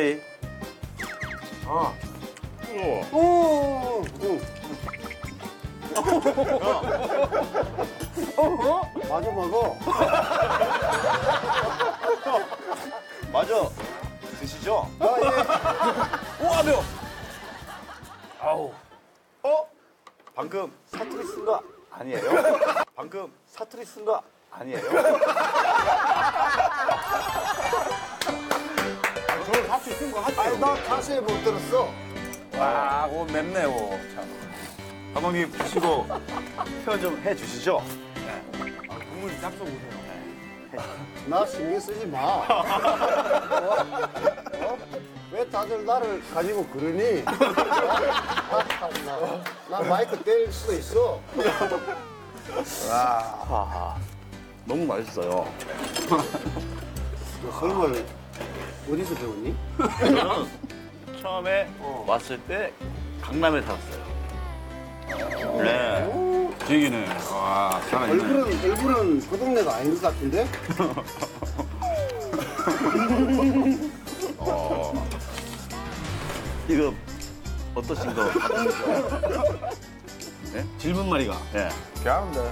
마저 먹어. 맞아. 드시죠? 우와, 매워. 방금 사투리 쓴 거 아니에요? 방금 사투리 쓴 거 아니에요? 저는 같이 쓴 거 하죠. 아니, 나 자세히 못 들었어. 그거 맵네요. 참. 감독님 드시고 표현 좀 해주시죠. 국물 짭서 보세요. 나 신경 쓰지 마. 왜 다들 나를 가지고 그러니? 나 마이크 때릴 수도 있어. 너무 맛있어요. 너 설마 어디서 배웠니? 저는 처음에 왔을 때 강남에 살았어요. 네. 지기네. 와, 살아있네. 얼굴은 그 동네가 아닌 것 같은데? 이거 어떠신 거? 질문 말이가. 네. 괜찮은데.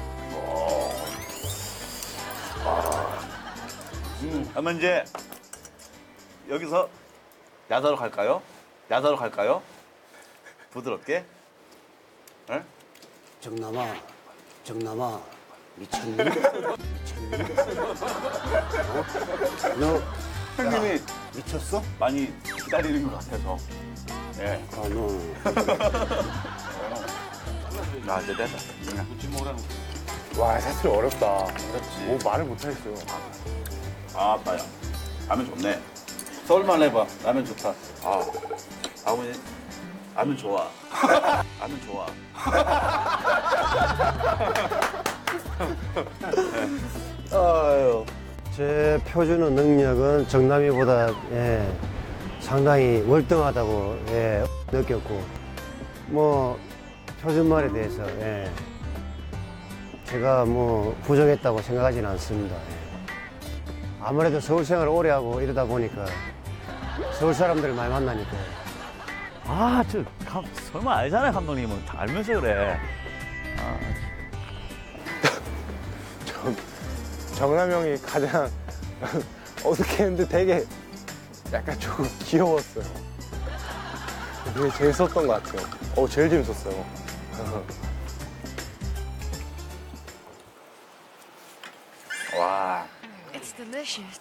그러면 이제 여기서 야자로 갈까요? 부드럽게. 네? 정남아, 미쳤니? 너 형님이 미쳤어? 많이 기다리는 것 같아서. 네. 이제 됐다. 와, 사실 어렵다. 어렵지. 말을 못하겠어요. 아빠야. 라면 좋네. 서울말 해봐. 라면 좋다. 아버지, 라면 좋아. 라면 좋아. 제 표준어 능력은 정남이보다 상당히 월등하다고 느꼈고, 뭐 표준말에 대해서 제가 뭐 부족했다고 생각하지는 않습니다. 아무래도 서울 생활을 오래 하고 이러다 보니까 서울 사람들을 많이 만나니까. 설마 알잖아요, 감독님은. 다 알면서 그래. 정남 형이 가장 어색했는데 되게 약간 조금 귀여웠어요. 되게 재밌었던 것 같아요. 제일 재밌었어요. delicious.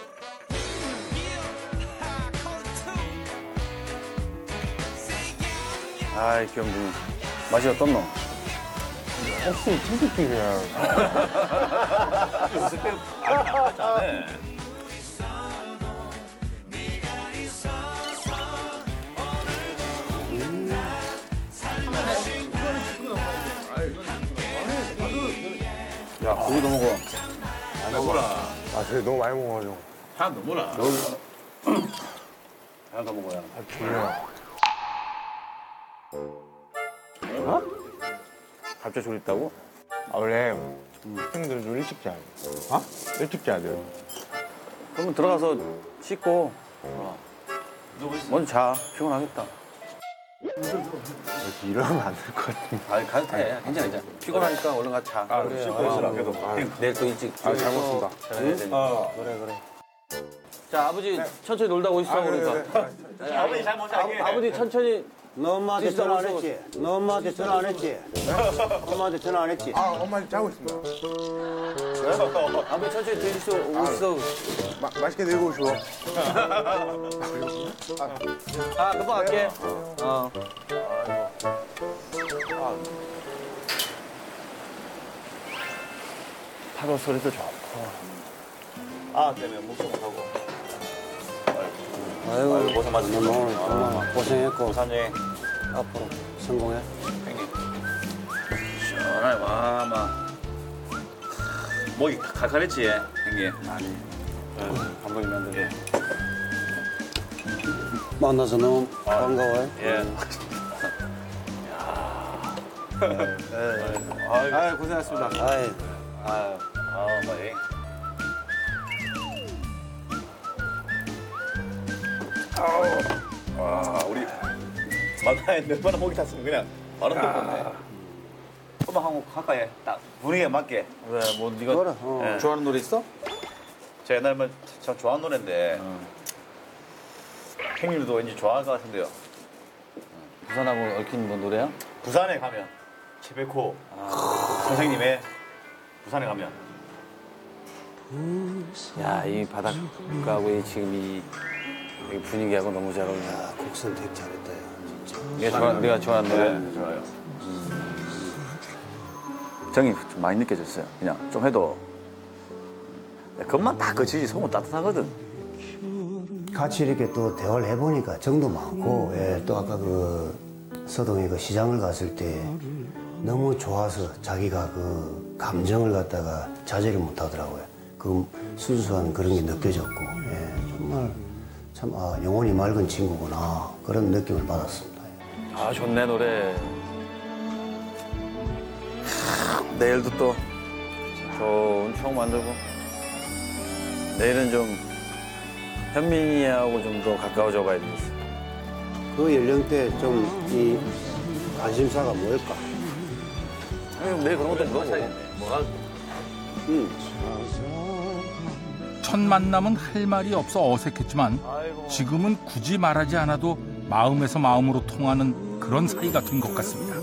아이, 귀염둥이. 맛이 어떻노? 혹시 튀김이야. 짜네. 야, 고기도 먹어. 아, 저희 너무 많이 먹어가지고. 하나 더 먹어라. 하나 더 먹어야. 어? 갑자기 졸립다고? 아, 원래 학생들은 좀 일찍 자야 돼. 어? 일찍 자야 돼요. 그러면 들어가서 씻고 먼저 자. 피곤하겠다. 이렇게 일어나면 안 될 것 같은데. 아, 가도 돼. 괜찮아, 괜찮아. 피곤하니까 얼른 가서 자. 아, 그래. 씻고 있으라, 그래도. 내일 또 일찍. 아, 잘 먹었습니다. 그래. 자, 아버지 천천히 놀다 오시죠, 그러니까. 아버지 잘 못하게. 아버지 천천히. 너 엄마한테 전화 안 했지? 너 엄마한테 전화 안 했지? 엄마한테 전화 안 했지? 아, 엄마 자고 있습니다. 아버지 천천히 드시오. 맛있게 들고 오시오. 아, 금방 갈게. 파도 소리도 좋고. 아, 때문에 목소 못하고. 아이고, 고생 많으셨어. 너 오늘 정말 고생했고 부산여행 앞으로 성공해. 형님. 시원하게 와, 막. 목이 칼칼했지, 형님. 감독님 안 돼. 만나서 너무 반가워요. 예. 아유, 고생하셨습니다. 아이, 뭐이. 와, 우리 바다에 몇 번을 목이 탔으면 그냥 바로 떴네. 음악 한곡 가까이 딱 분위기에 맞게. 왜, 뭐, 네가 그래. 예. 좋아하는 노래 있어? 제가 옛날에 참 좋아하는 노래인데 형님도 왠지 좋아할 것 같은데요. 부산하고 얽힌 뭐 노래야? 부산에 가면 최백호 선생님의 부산에 가면 야, 이 바닷가하고 이 지금 이 분위기하고 너무 잘 어울린다. 곡 선택 잘했다, 야, 진짜. 내가 좋아하는 노래? 네, 좋아요. 정이 좀 많이 느껴졌어요. 그냥 좀 해도 겉만 딱 거치지 속은 따뜻하거든. 같이 이렇게 또 대화를 해보니까 정도 많고, 예, 또 아까 그 서동이 그 시장을 갔을 때 너무 좋아서 자기가 그 감정을 갖다가 자제를 못 하더라고요. 그 순수한 그런 게 느껴졌고, 예, 정말 참, 영혼이 맑은 친구구나. 그런 느낌을 받았습니다. 아, 좋네, 노래. 내일도 또 좋은 추억 만들고. 내일은 좀 현민이하고 좀 더 가까워져 봐야 되겠어. 그 연령대 좀 이 관심사가 뭘까? 내일 그런 것도 물어보고. 뭐가? 첫 만남은 할 말이 없어 어색했지만 지금은 굳이 말하지 않아도 마음에서 마음으로 통하는 그런 사이가 된 것 같습니다.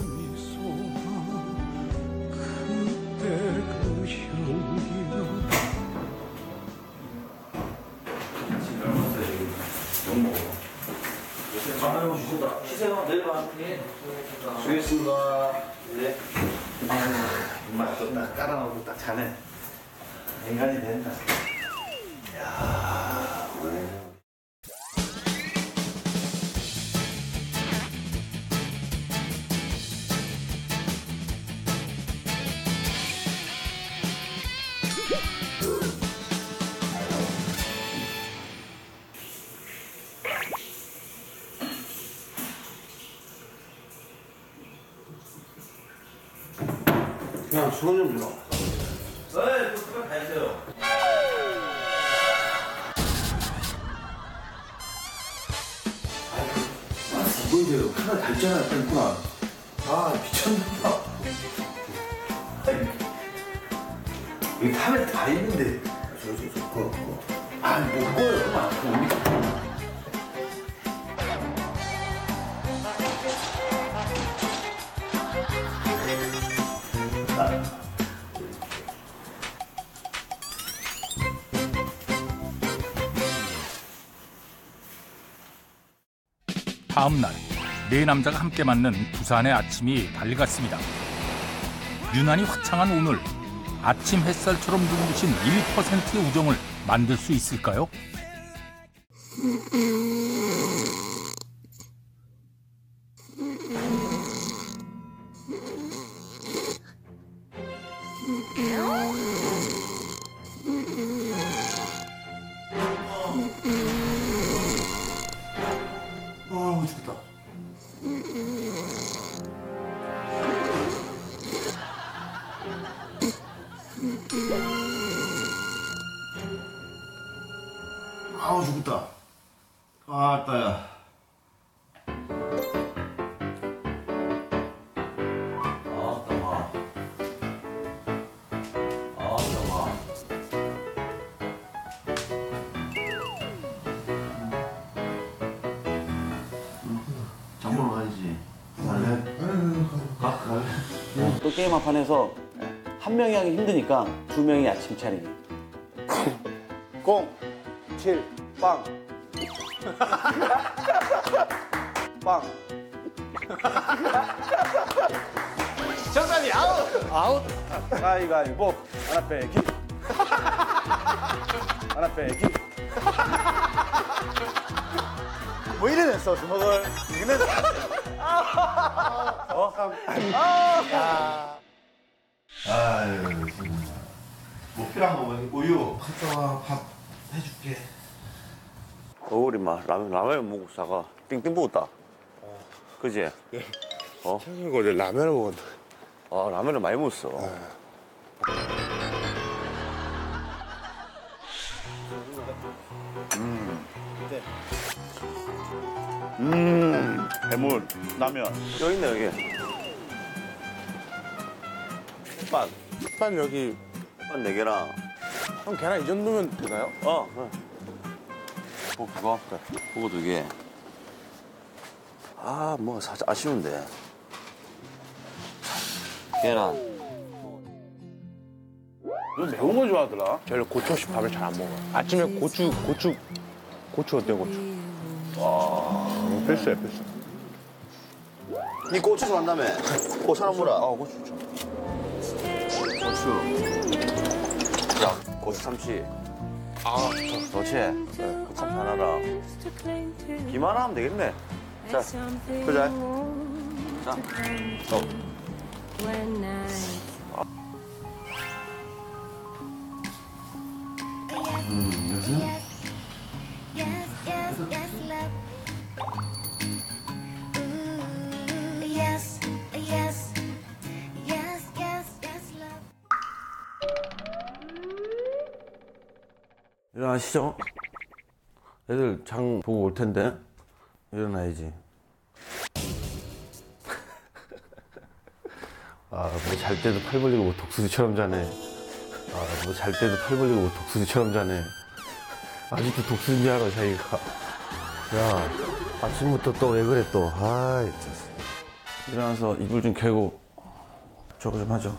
수고했습니다. 네. 정말 또딱 깔아놓고 딱 자네. 인간이 된다. 그냥 수건 좀 불러. 네, 또 수건 다 했어요. 이거 하나 다 있잖아, 있구나. 아, 미쳤나봐. 여기 타면 다 있는데. 그거. 아, 뭐, 그거요. 다음 날 네 남자가 함께 맞는 부산의 아침이 밝았습니다. 유난히 화창한 오늘, 아침 햇살처럼 눈부신 1%의 우정을 만들 수 있을까요? 죽겠다. 아우 죽겠다. 아, 따야. 아, 따마. 아, 따마. 장보러 가야지. 또 게임 한판에서 한 명이 하기 힘드니까 두 명이 아침 차리기. 0, 7, 빵. 빵. 정답이 아웃! 아웃! 가위가위보. 하나 빼기. 하나 빼기. 뭐 이래 냈어, 주먹을. 이거는. 아유, 뭐 필요한 거 뭐니? 우유. 갔다와 밥 해줄게. 우리 막 라면 먹고 싸가 띵띵 부었다. 그지? 어? 이거 어제 라면을 먹었는데. 아, 라면을 많이 먹었어. 해물, 라면. 여기 있네, 여기. 팥. 한 여기 팥 4개랑. 형 계란 이 정도면 되나요? 어, 그래. 그거? 그래. 그거 2개. 아, 뭐, 살짝 아쉬운데. 계란. 너 매운 거 좋아하더라. 별로 고추 없이 밥을 잘 안 먹어. 아침에 고추 어때요, 고추? 와, 필수야, 필수. 니 고추 좋아한다며? 고추 하나 물어. 고추 좋죠. 고추. 야, 고추 참치. 아, 좋지? 네, 참치 하나랑. 김 하나 하면 되겠네. 자, 그자. 자, 일어나시죠. 애들 장 보고 올 텐데. 일어나야지. 아, 뭐 잘 때도 팔 벌리고 뭐 독수리처럼 자네. 아, 뭐 잘 때도 팔 벌리고 뭐 독수리처럼 자네. 아직도 독수리인 줄 알아, 자기가. 야, 아침부터 또 왜 그래, 또. 아이, 진짜. 일어나서 이불 좀 개고 저거 좀 하죠.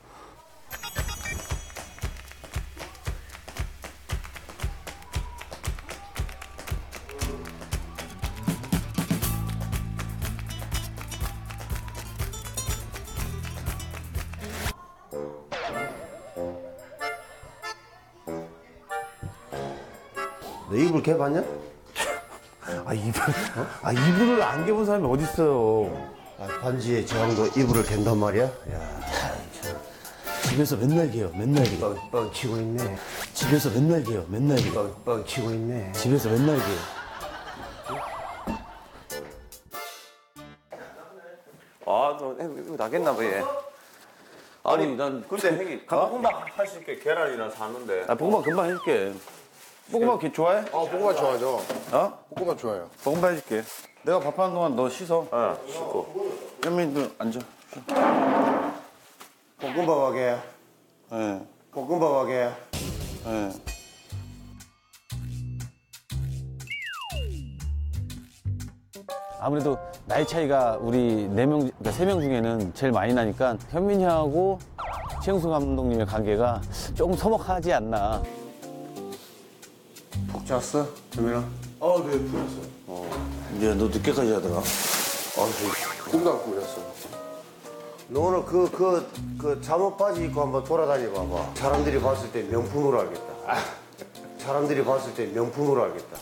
너 이불 개 봤냐? 이불을 안 개본 사람이 어딨어요. 반지의 제왕도 이불을 갠단 말이야? 야, 집에서 맨날 개요, 맨날 개. 뻥 치고 있네. 집에서 맨날 개요, 맨날 개. 뻥 치고 있네. 집에서 맨날 개. 아, 너 이거 나겠나 봐, 얘. 아니, 난 근데 형이 볶음밥 할 수 있게 계란이랑 사는데. 아, 볶음밥 금방 해줄게. 볶음밥 좋아해? 볶음밥 좋아하죠. 어? 볶음밥 좋아해요. 볶음밥 해줄게. 내가 밥하는 동안 너 씻어. 씻고. 현민이도 앉아. 볶음밥하게. 예. 볶음밥하게. 예. 아무래도 나이 차이가 우리 4명, 그러니까 3명 중에는 제일 많이 나니까 현민이 형하고 최용수 감독님의 관계가 조금 서먹하지 않나. 잤어? 재민아? 네, 풀었어요. 야, 너 늦게까지 하더라. 꿈도 안 꾸렸어. 너 오늘 그 잠옷 바지 입고 한번 돌아다니 봐봐. 사람들이 봤을 때 명품으로 알겠다. 사람들이 봤을 때 명품으로 알겠다.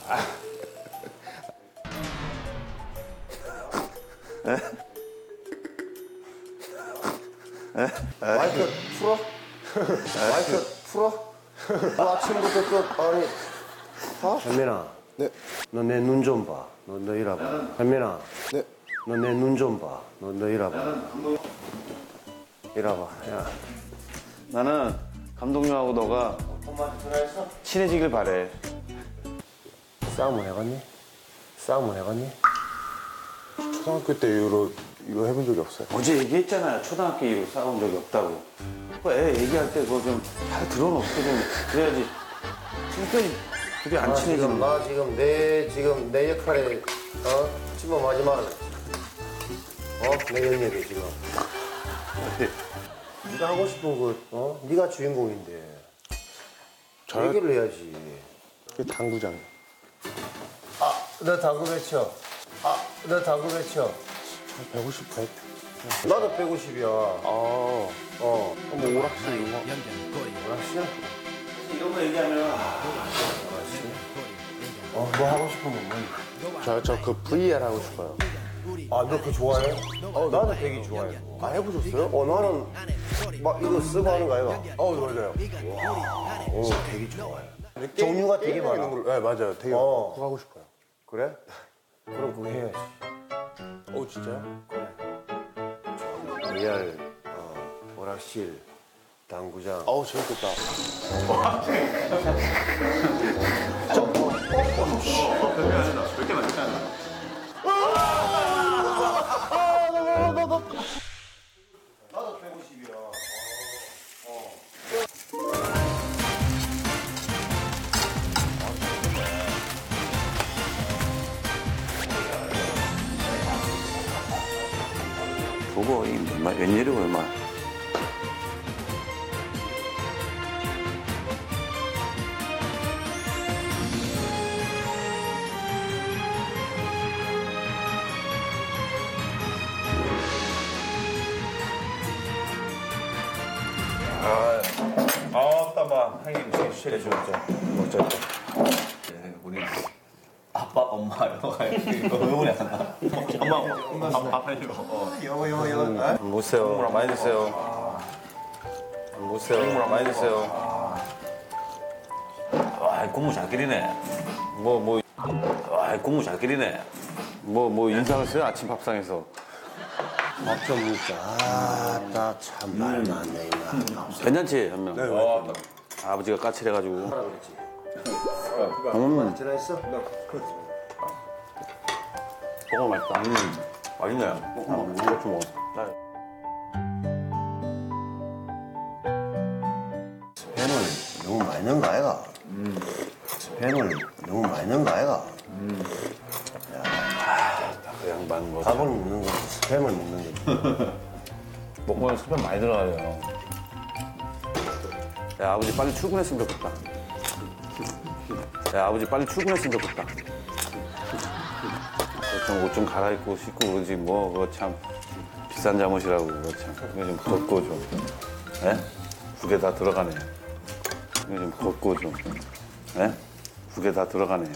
마이크 풀어? 마이크 풀어? 너 아침부터 또 아니 현민아. 네. 너 내 눈 좀 봐. 너 이리 와봐. 현민아. 네. 너 내 눈 좀 봐. 너 이리 와봐. 이리 와봐. 야. 나는 감독님하고 너가 친해지길 바래. 싸움은 해봤니? 싸움은 해봤니? 초등학교 때 이후로 이거 해본 적이 없어요. 어제 얘기했잖아요. 초등학교 이후로 싸운 적이 없다고. 애 얘기할 때 그거 좀 잘 들어놓고 좀 그래야지. 지금까지 둘이 안 친해지는 거야. 나 지금 내 역할에 침범하지 말아. 내 영역에 지금. 네가 하고 싶은 네가 주인공인데. 얘기를 해야지. 그게 당구장. 너 당구 외쳐. 너 당구 외쳐. 150, 100. 나도 150이야. 뭐 오락실 이런 거. 오락실? 이런 거 얘기하면 뭐 하고 싶은 건 저 그 VR 하고 싶어요. 너 그거 좋아해? 나도 되게 좋아해. 해보셨어요? 나는 막 이거 쓰고 하는 거 아이가? 맞아요. 되게 좋아해. 종류가 되게 많아. 네, 맞아요. 되게 그거 하고 싶어요. 그래? 그럼 그거 해야지. 진짜요? VR, 오락실, 당구장. 재밌겠다. 절대 맞지 않아. 나도 150이야. 보고 웬일이고 얼마. 아따마 형님 제일 좋았죠. 먹자. 우리 아빠 엄마 이거 응원이 안 나. 엄마 밥 해줘. 이거. 무세요. 국물 많이 드세요. 무세요. 국물 많이 드세요. 와 국물 잘 끓이네. 와, 국물 잘 끓이네. 뭐 인상을 써요? 아침 밥상에서. 밥 좀 먹자. 나 참 말 많네, 이마. 괜찮지, 한 명? 네, 아버지가 까칠해가지고. 그랬지. 전화했어? 너무 맛있다. 맛있네. 이거 좀 먹어. 뱀을 너무 많이 넣은 거 아이가? 뱀을 너무 많이 넣은 거 아이가? 그 양반 뭐. 밥을 먹는 거, 뱀을 먹는 거. 먹으면 수분 많이 들어가요. 야, 아버지 빨리 출근했으면 좋겠다. 야, 아버지 빨리 출근했으면 좋겠다. 옷 좀 갈아입고 씻고 그러지 뭐 그거 참 비싼 잠옷이라고 그거 참 이거 좀 걷고 좀. 예? 국에 다 들어가네요. 이거 좀 걷고 좀. 예? 국에 다 들어가네요.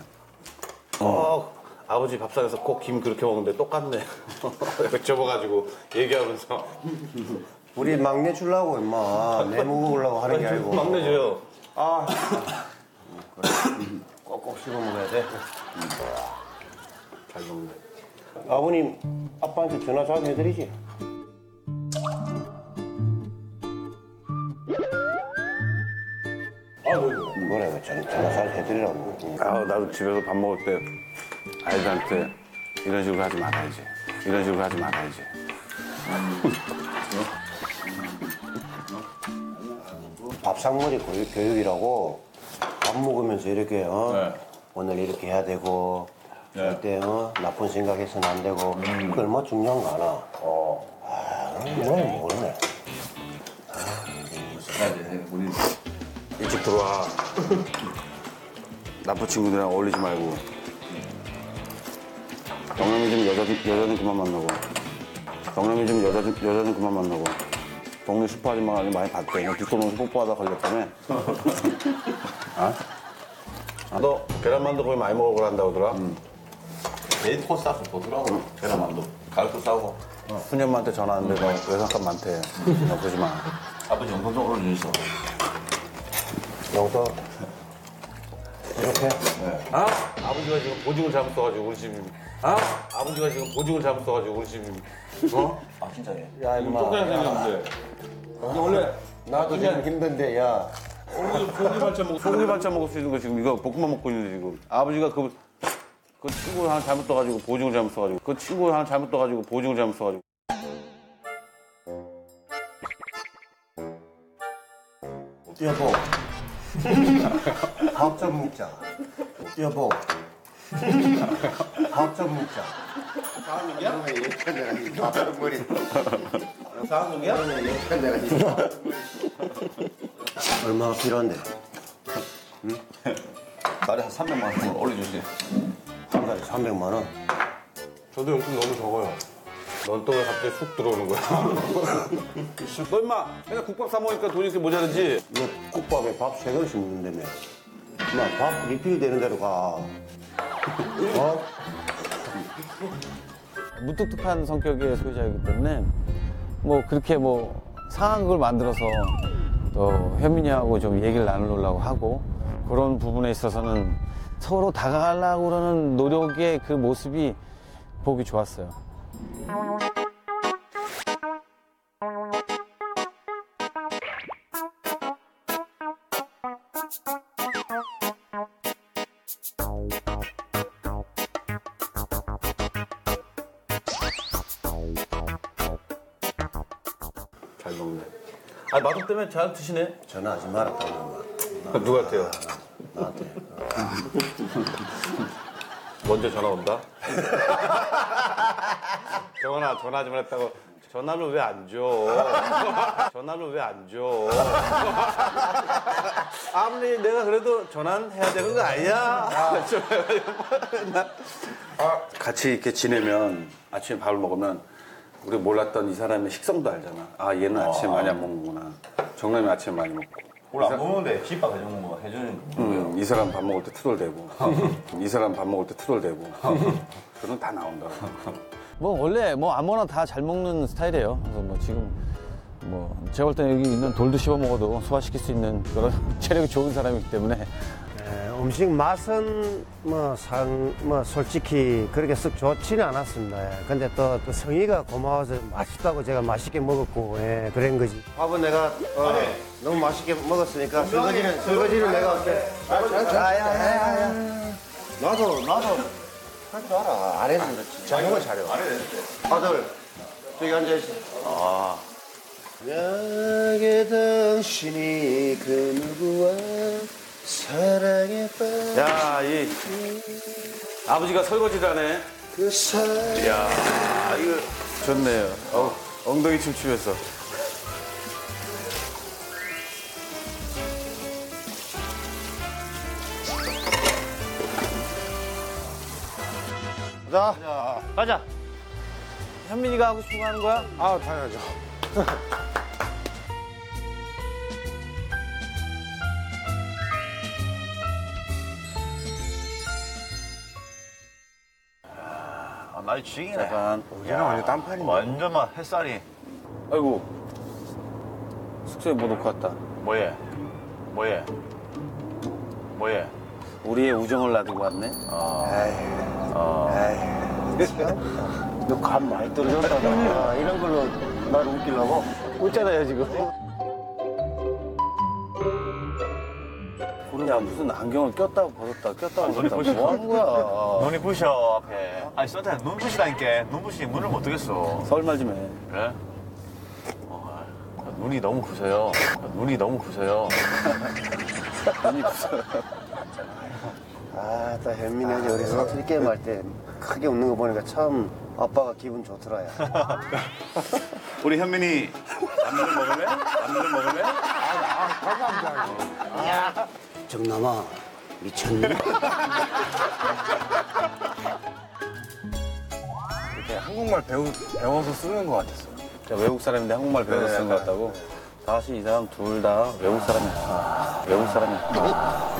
아버지 밥상에서 꼭 김 그렇게 먹는데 똑같네. 접어가지고 얘기하면서. 우리 막내 주려고, 임마. 내 먹으려고 하는 게 아니고. 막내 줘요. 꼭꼭 씹어 먹어야 돼. 잘 먹네. 아버님, 아빠한테 전화 자주 해드리지? 뭐래, 전화 자주 해드리라고. 나도 집에서 밥 먹을 때 아이들한테 이런 식으로 하지 말아야지. 이런 식으로 하지 말아야지. 밥상머리 교육이라고 밥 먹으면서 이렇게 오늘 이렇게 해야 되고 절대 나쁜 생각해서는 안 되고 그게 얼마나 중요한 거 알아? 뭘 모르네. 우리 일찍 들어와. 나쁜 친구들이랑 어울리지 말고. 정남이 좀 여자는 그만 만나고. 정남이 좀 여자는 그만 만나고. 동네 슈퍼 아줌마가 많이 봤대. 그냥 뒷골목에서 뽀뽀하다 걸렸다며. 아? 너 계란만두 거기 많이 먹으러 간다고 하더라? 데이트 코스 앞서 보더라고. 계란만두. 가격도 싸고. 수녀님한테 전화하는데 너 외상값 많대. 너 보지 마. 아버지 용돈 좀 올려주시오. 여기서 이렇게? 네. 아? 아버지가 지금 보증을 잘못 써가지고 우리 집이. 아? 아버지가 지금 보증을 잘못 써가지고 우리 집이. 어? 아 진짜예? 야 임마. 쫓겨야 생겼는데. 원래 나도 지금 힘든데 야. 소고기 반찬 먹을 수 있는 거 지금 이거 볶음밥 먹고 있는데 지금. 아버지가 그 친구 하나 잘못 떠가지고 보증을 잘못 써가지고. 그 친구 하나 잘못 떠가지고 보증을 잘못 써가지고. 여보. 밥 좀 먹자. 여보. 밥 좀 먹자. 상황이야? 내가 밥좀 머리. 상황이야? 내가 얼마나 필요한데? 달에 한 300만 원 올려주세요. 한 달에 300만 원? 저도 용돈 너무 적어요. 넌 또 왜 갑자기 쑥 들어오는 거야? 너 임마 맨날 국밥 사 먹으니까 돈이 이렇게 모자르지? 너 국밥에 밥 3그릇씩 먹는다며. 엄마 밥 리필 되는 대로 가. 어? 무뚝뚝한 성격의 소유자이기 때문에 뭐 그렇게 뭐 상한 걸 만들어서 또 현민이하고 좀 얘기를 나누려고 하고 그런 부분에 있어서는 서로 다가가려고 그러는 노력의 그 모습이 보기 좋았어요. 잘 먹네. 아 맛없 때문에 잘 드시네. 전화하지 말았다고 엄마. 누구한테요? 나한테. 먼저 전화 온다? 정원아 전화 좀 했다고 전화를 왜 안 줘? 전화를 왜 안 줘? 아무리 내가 그래도 전화는 해야 되는 거 아니야? 같이 이렇게 지내면 아침에 밥을 먹으면 우리 몰랐던 이 사람의 식성도 알잖아. 아 얘는 아침에 많이 안 먹는구나. 정남이 아침에 많이 먹고. 원래 안 먹는데 집밥 해주는 거 해주는 거예요. 이 사람 밥 먹을 때 투덜대고 이 사람 밥 먹을 때 투덜대고 그런 다 나온다. 뭐 원래 뭐 아무나 다 잘 먹는 스타일이에요. 그래서 뭐 지금 뭐 제가 볼 때는 여기 있는 돌도 씹어 먹어도 소화시킬 수 있는 그런 체력이 좋은 사람이기 때문에 음식 맛은 솔직히 그렇게 썩 좋지는 않았습니다. 근데 또 성의가 고마워서 맛있다고 제가 맛있게 먹었고 그런 거지. 밥은 내가 너무 맛있게 먹었으니까 설거지는 내가 할게. 야야야야. 나도 할 줄 알아. 안 해서 그렇지. 잘하면 잘해. 아들 저기 앉아있어. 만약에 당신이 그 누구와 사랑에 빠져. 야, 이 아버지가 설거지를 하네. 그 사랑. 이야, 이거 좋네요. 엉덩이 춤추면서. 자, 가자. 현민이가 하고 싶은 거 하는 거야? 아, 당연하죠. 날이 지기네. 잠깐. 우리랑 완전 딴판이네. 완전 막 햇살이. 아이고. 숙소에 뭐 놓고 왔다. 뭐해? 우리의 우정을 놔두고 왔네. 너 간 많이 떨어졌다. 이런 걸로 날 웃기려고? 웃잖아요, 지금. 야, 무슨 안경을 꼈다고 벗었다 뭐 하는 거야? 눈이 부셔 앞에. 아니 썬텐 눈 부시다니까. 눈 부시니 문을 못 뜨겠어. 서울말 좀 해. 그래? 눈이 너무 부서요. 눈이 부서요. 아, 딱 현민이 형이 우리 사투리 게임 할 때 크게 웃는 거 보니까 참 아빠가 기분 좋더라, 야. 우리 현민이 남들 먹을래? 정남아, 미쳤네. 이렇게 한국말 배워서 쓰는 것 같았어요. 제가 외국 사람인데 한국말 배워서 쓰는 것 같다고? 사실 이 사람 둘 다 외국 사람이야. 외국 사람이야.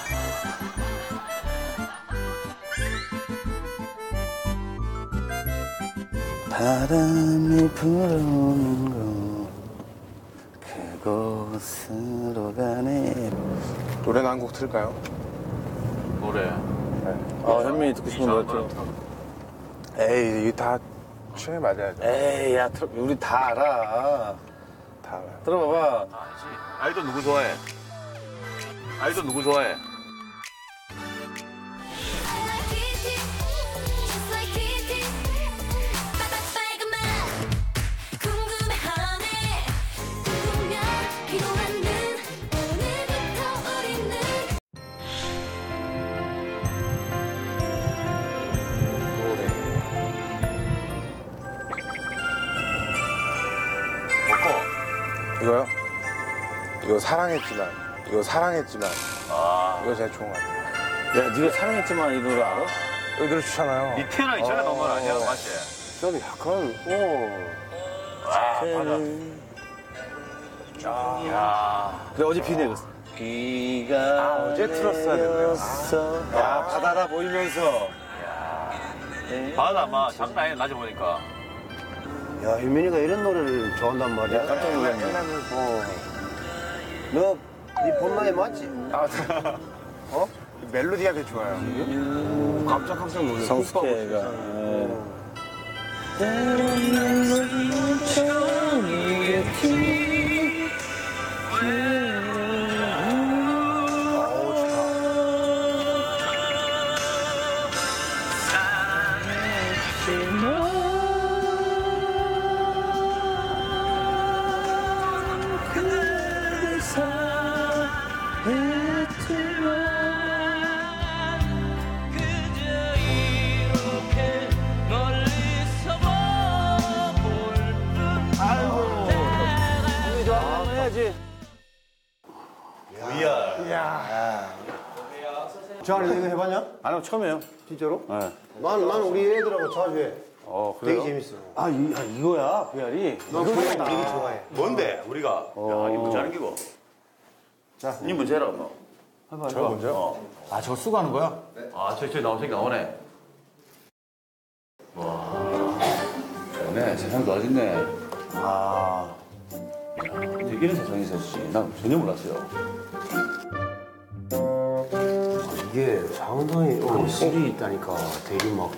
바람이 불어오는 곳 그곳으로 가네. 노래나 한 곡 틀까요? 노래. 현민이 듣고 싶은 노래 틀어. 에이, 이게 다 취해 맞아야죠. 에이, 야, 우리 다 알아. 다 알아요. 들어봐봐. 아이돌 누구 좋아해? 아이돌 누구 좋아해? 이거요? 이거 사랑했지만. 이거 제일 좋은 것 같아요. 야, 네가 사랑했지만 이 노래 알아? 여기 노래 좋잖아요. 니 태어나기 전에 나온 건 아니야, 맞지? 저도 약간, 그래, 어제 비 내렸어. 비가 어제 틀었어야 됐네요. 야, 바다가 보이면서. 바다 막 장난 아니야, 낮에 보니까. 야, 현민이가 이런 노래를 좋아한단 말이야. 깜짝 놀랐네. 너, 네 본망에 맞지? 멜로디가 되게 좋아요. 깜짝 놀랐어. 성숙해가. 저한테 이거 해봤냐? 아니요, 처음이에요. 진짜로? 네. 나는 우리 애들하고 자주 해. 그래요? 되게 재밌어. 이거야, VR이. 너 그거 되게 좋아해. 뭔데, 우리가? 야, 이 문제 하는 기고. 자, 이 문제 해라, 너. 저 먼저? 아, 저거 쓰고 하는 거야? 아, 저기 나오네. 네, 세상 좋아졌네. 이런 세상이 있었지. 난 전혀 몰랐어요. 이게 상당히 실이 있다니까. 되게 막.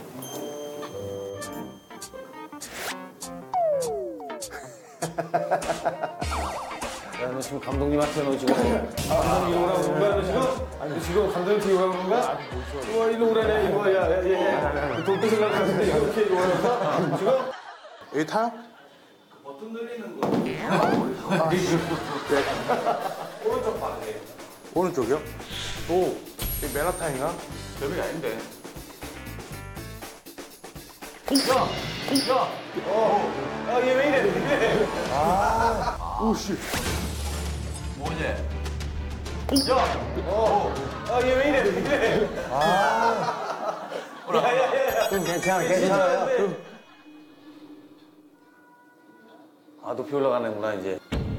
야, 너 지금 감독님한테 너 지금. 감독님 오라고 그런 거야, 너 지금? 아니, 너 지금 감독님한테 오라고 그런 거야? 이거 일로 오라네, 이거, 야. 돈 뺏으려고 하는데 이렇게 오라고 지금? 여기 타요? 오른쪽이요? 오, 이 맨하탄인가? 별명이 아닌데. 얘 왜 이래? 오씨. 뭐지? 얘 왜 이래? 괜찮아요. 높이 올라가는구나, 이제.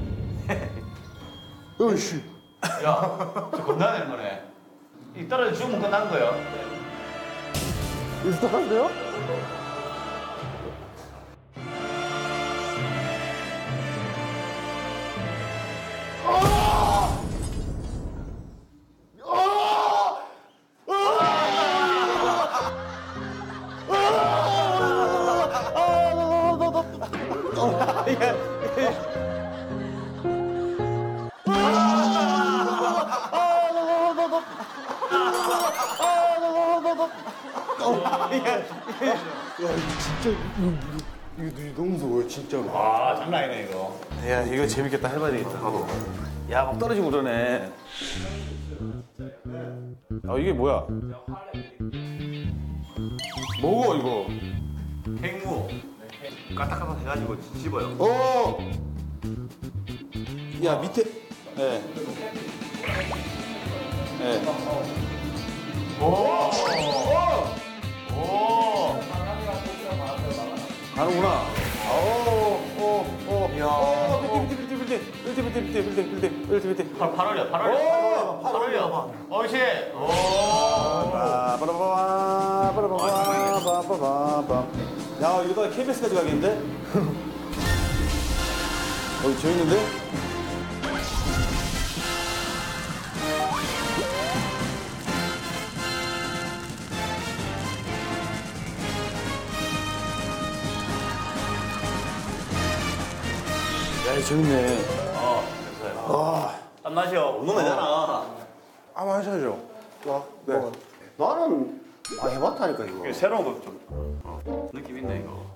오씨. 야, 저 겁나야 되는 거네. 이 떨어져 죽으면 끝나는 거예요. 여기서 떨어져요? 이거 너무 무서워요, 진짜로. 아, 장난 아니네, 이거. 야, 이거 재밌겠다. 해봐야 되겠다. 야, 막 떨어지고 그러네. 이게 뭐야? 뭐고, 이거? 행무. 까딱까딱 해가지고 씹어요. 오! 야, 밑에. 예. 예. 가는구나. 야. 빌딩. 8월이야. 옳지. 야, 이러다가 KBS까지 가겠는데? 재밌는데? 야, 재밌네. 땀 나시오. 운동되잖아. 한번 하셔야죠. 네. 나는 많이 해봤다니까 이거. 새로운 거 좀. 느낌 있네 이거.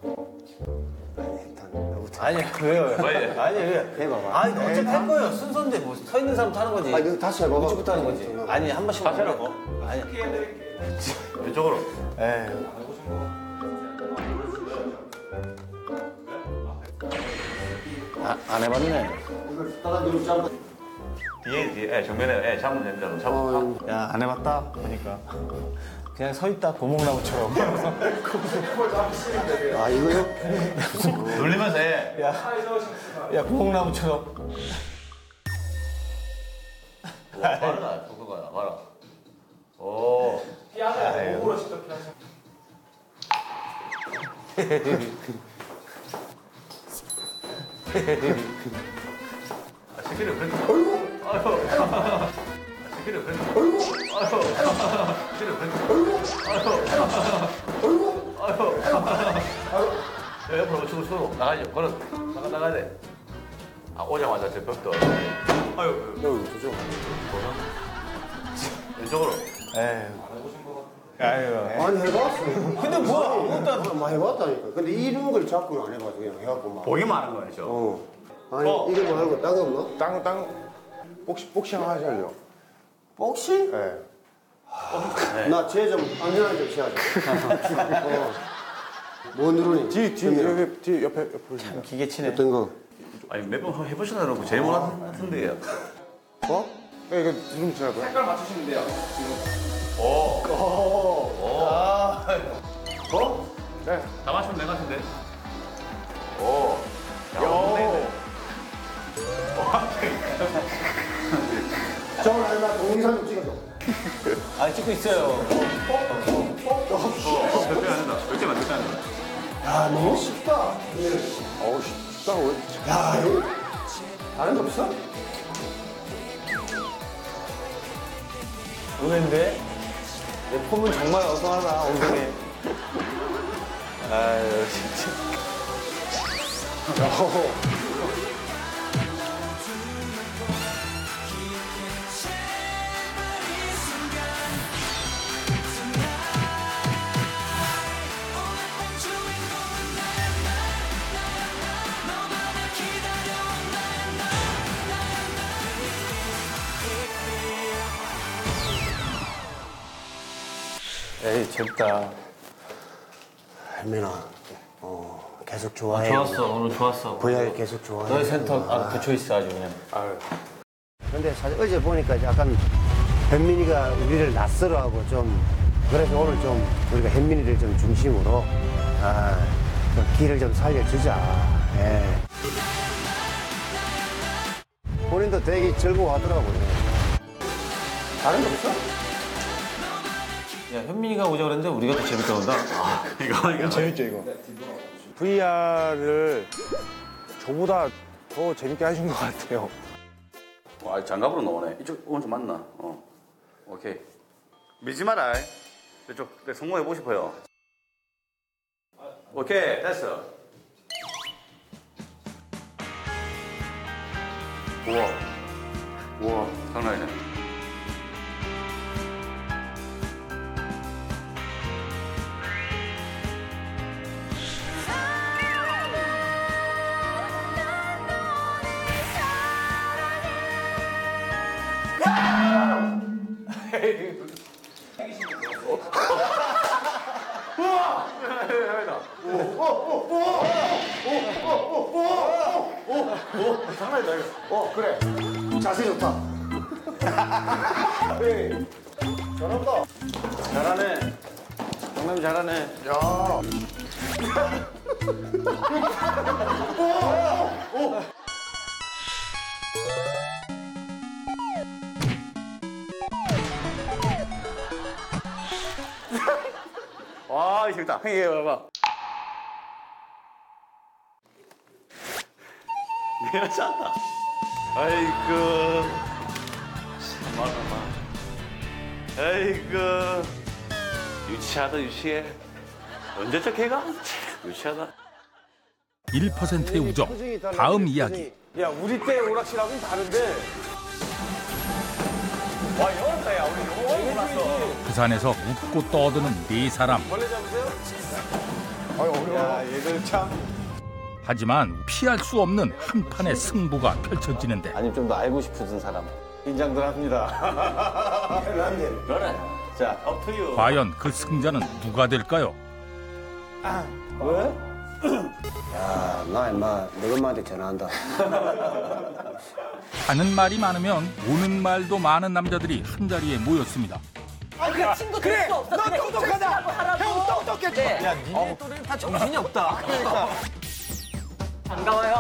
아니야, 왜요? 왜? 아니, 왜? 해봐봐. 아니, 어차피 할 거예요. 순서인데, 뭐, 서 있는 사람 타는 거지. 아 이거 다시 해봐봐. 우측부터 하는 거지. 아니, 한 번씩. 다시 하라고? 아니. 이쪽으로. 에이. 안 해봤네. 뒤에 정면에 잡으면 됩니다. 잡으면. 야, 안 해봤다? 보니까. 그냥 서 있다, 고목나무처럼. 아 이거요? 놀리면서 해. 야, 고목나무처럼. 봐라, 그거가 봐라. 오. 몸으로 직접 피하시는 시키를 그랬지. 아유. 시키를 그랬지. 아유. 시키를 그랬지. 아유. 야, 옆으로 치고 서로 나가야죠. 걸어. 나가야 돼. 아, 오자마자 저 벽도. 아유. 저쪽. 왼쪽으로. 많이 해봤어. 근데 뭐, 아무것도 안 많이 해봤다니까. 근데 이런 걸 자꾸는 안 해봐서 그냥 해갖고 막. 보기만 하는 거야, 저. 아니 이거 말고 딴 거 없나? 땅 복싱 하셔야죠. 복싱? 네. 나 쟤 좀 안전하게 좀 시야줘. 뭐 누르니? 뒤 옆에 참 기계치네. 어떤 거? 아니, 몇 번 해보시나 그러고 제일 못하던데요. 어? 네, 이거 누르면 지나고요. 색깔 맞추시면 돼요. 지금. 네. 다 맞추면 내 같은데. 오. 저걸 아니면 동영상 좀 찍어줘. 아, 찍고 있어요. 몇 개만 한다. 몇 개만 한다. 야 너무 쉽다. 어우, 쉽다. 왜? 야 이거 다른 거 없어? 의외인데? 내 폼은 정말 어성하다, 엉덩이. 아유, 진짜. 에이, 재밌다. 혜민아, 계속 좋아해. 좋았어, 오늘 좋았어. VR 계속 좋아해. 너의 센터 붙여있어, 아주 그냥. 근데 사실 어제 보니까 약간 현민이가 우리를 낯설어하고 좀 그래서 오늘 좀 우리가 현민이를 좀 중심으로 좀 길을 좀 살려주자. 예. 본인도 되게 즐거워하더라고요. 다른 거 없어? 야, 현민이가 오자 그랬는데 우리가 더 재밌게 논다. 이거 재밌죠, 이거? VR을 저보다 더 재밌게 하신 것 같아요. 와, 장갑으로 나오네. 이쪽 오른쪽 맞나? 오케이. 밀지 마라. 이쪽 성공해보고 싶어요. 오케이, 됐어. 우와, 장난 아니네. 장난이다 이거. 그래. 자세 좋다. 잘한다. 잘하네. 정남이 잘하네. 야. 와, 재밌다. 형이 봐봐. 내가 짠다. 아이고. 말아봐. 아이고. 유치하다, 유치해. 언제적 해가? 유치하다. 1%의 우정. 다음 이야기. 야, 우리 때 오락실하고는 다른데. 와, 영어다, 야. 우리 영어 몰랐어. 부산에서 웃고 떠드는 네 사람. 벌레 잡으세요? 아유, 어려워. 야, 얘들 참. 하지만 피할 수 없는 한 판의 승부가 펼쳐지는데 아니면 좀 더 알고 싶으신 사람. 긴장들 합니다. 그래. 자, up to you. 과연 그 승자는 누가 될까요? 왜? 야, 나 임마 너 엄마한테 전화한다. 하는 말이 많으면 오는 말도 많은 남자들이 한자리에 모였습니다. 아, 그래, 친구 될 수 없어. 너 똑똑하다. 형 똑똑해. 야, 니네 또래는 다 정신이 없다. 그러니까. 반가워요.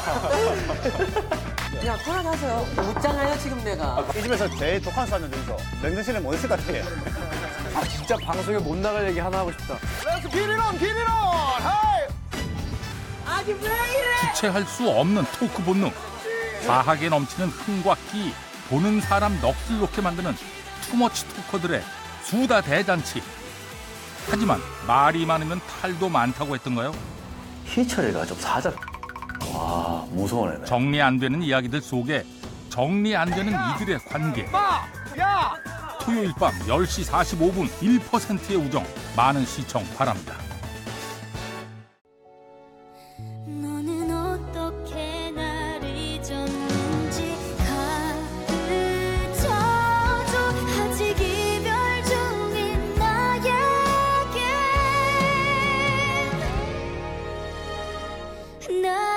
야, 편안하세요. 웃잖아요, 지금 내가. 이 집에서 제일 독한 사람은 여기서. 맹드신은 뭐 있을 것 같아. 아, 진짜 방송에 못 나갈 얘기 하나 하고 싶다. Let's get it on, get it on. Hey! 아니, 왜 이래? 주체할 수 없는 토크 본능. 과하게 넘치는 흥과 끼. 보는 사람 넋을 놓게 만드는 투머치 토커들의 수다 대잔치. 하지만 말이 많으면 탈도 많다고 했던가요? 희철이가 좀 사자. 와, 무서워네. 정리 안 되는 이야기들 속에 정리 안 되는 이들의 관계. 야! 토요일 밤 10시 45분 1%의 우정. 많은 시청 바랍니다. 너는 어떻게 날 잊었는지 가르쳐줘. 아직 이별 중인 나에게 나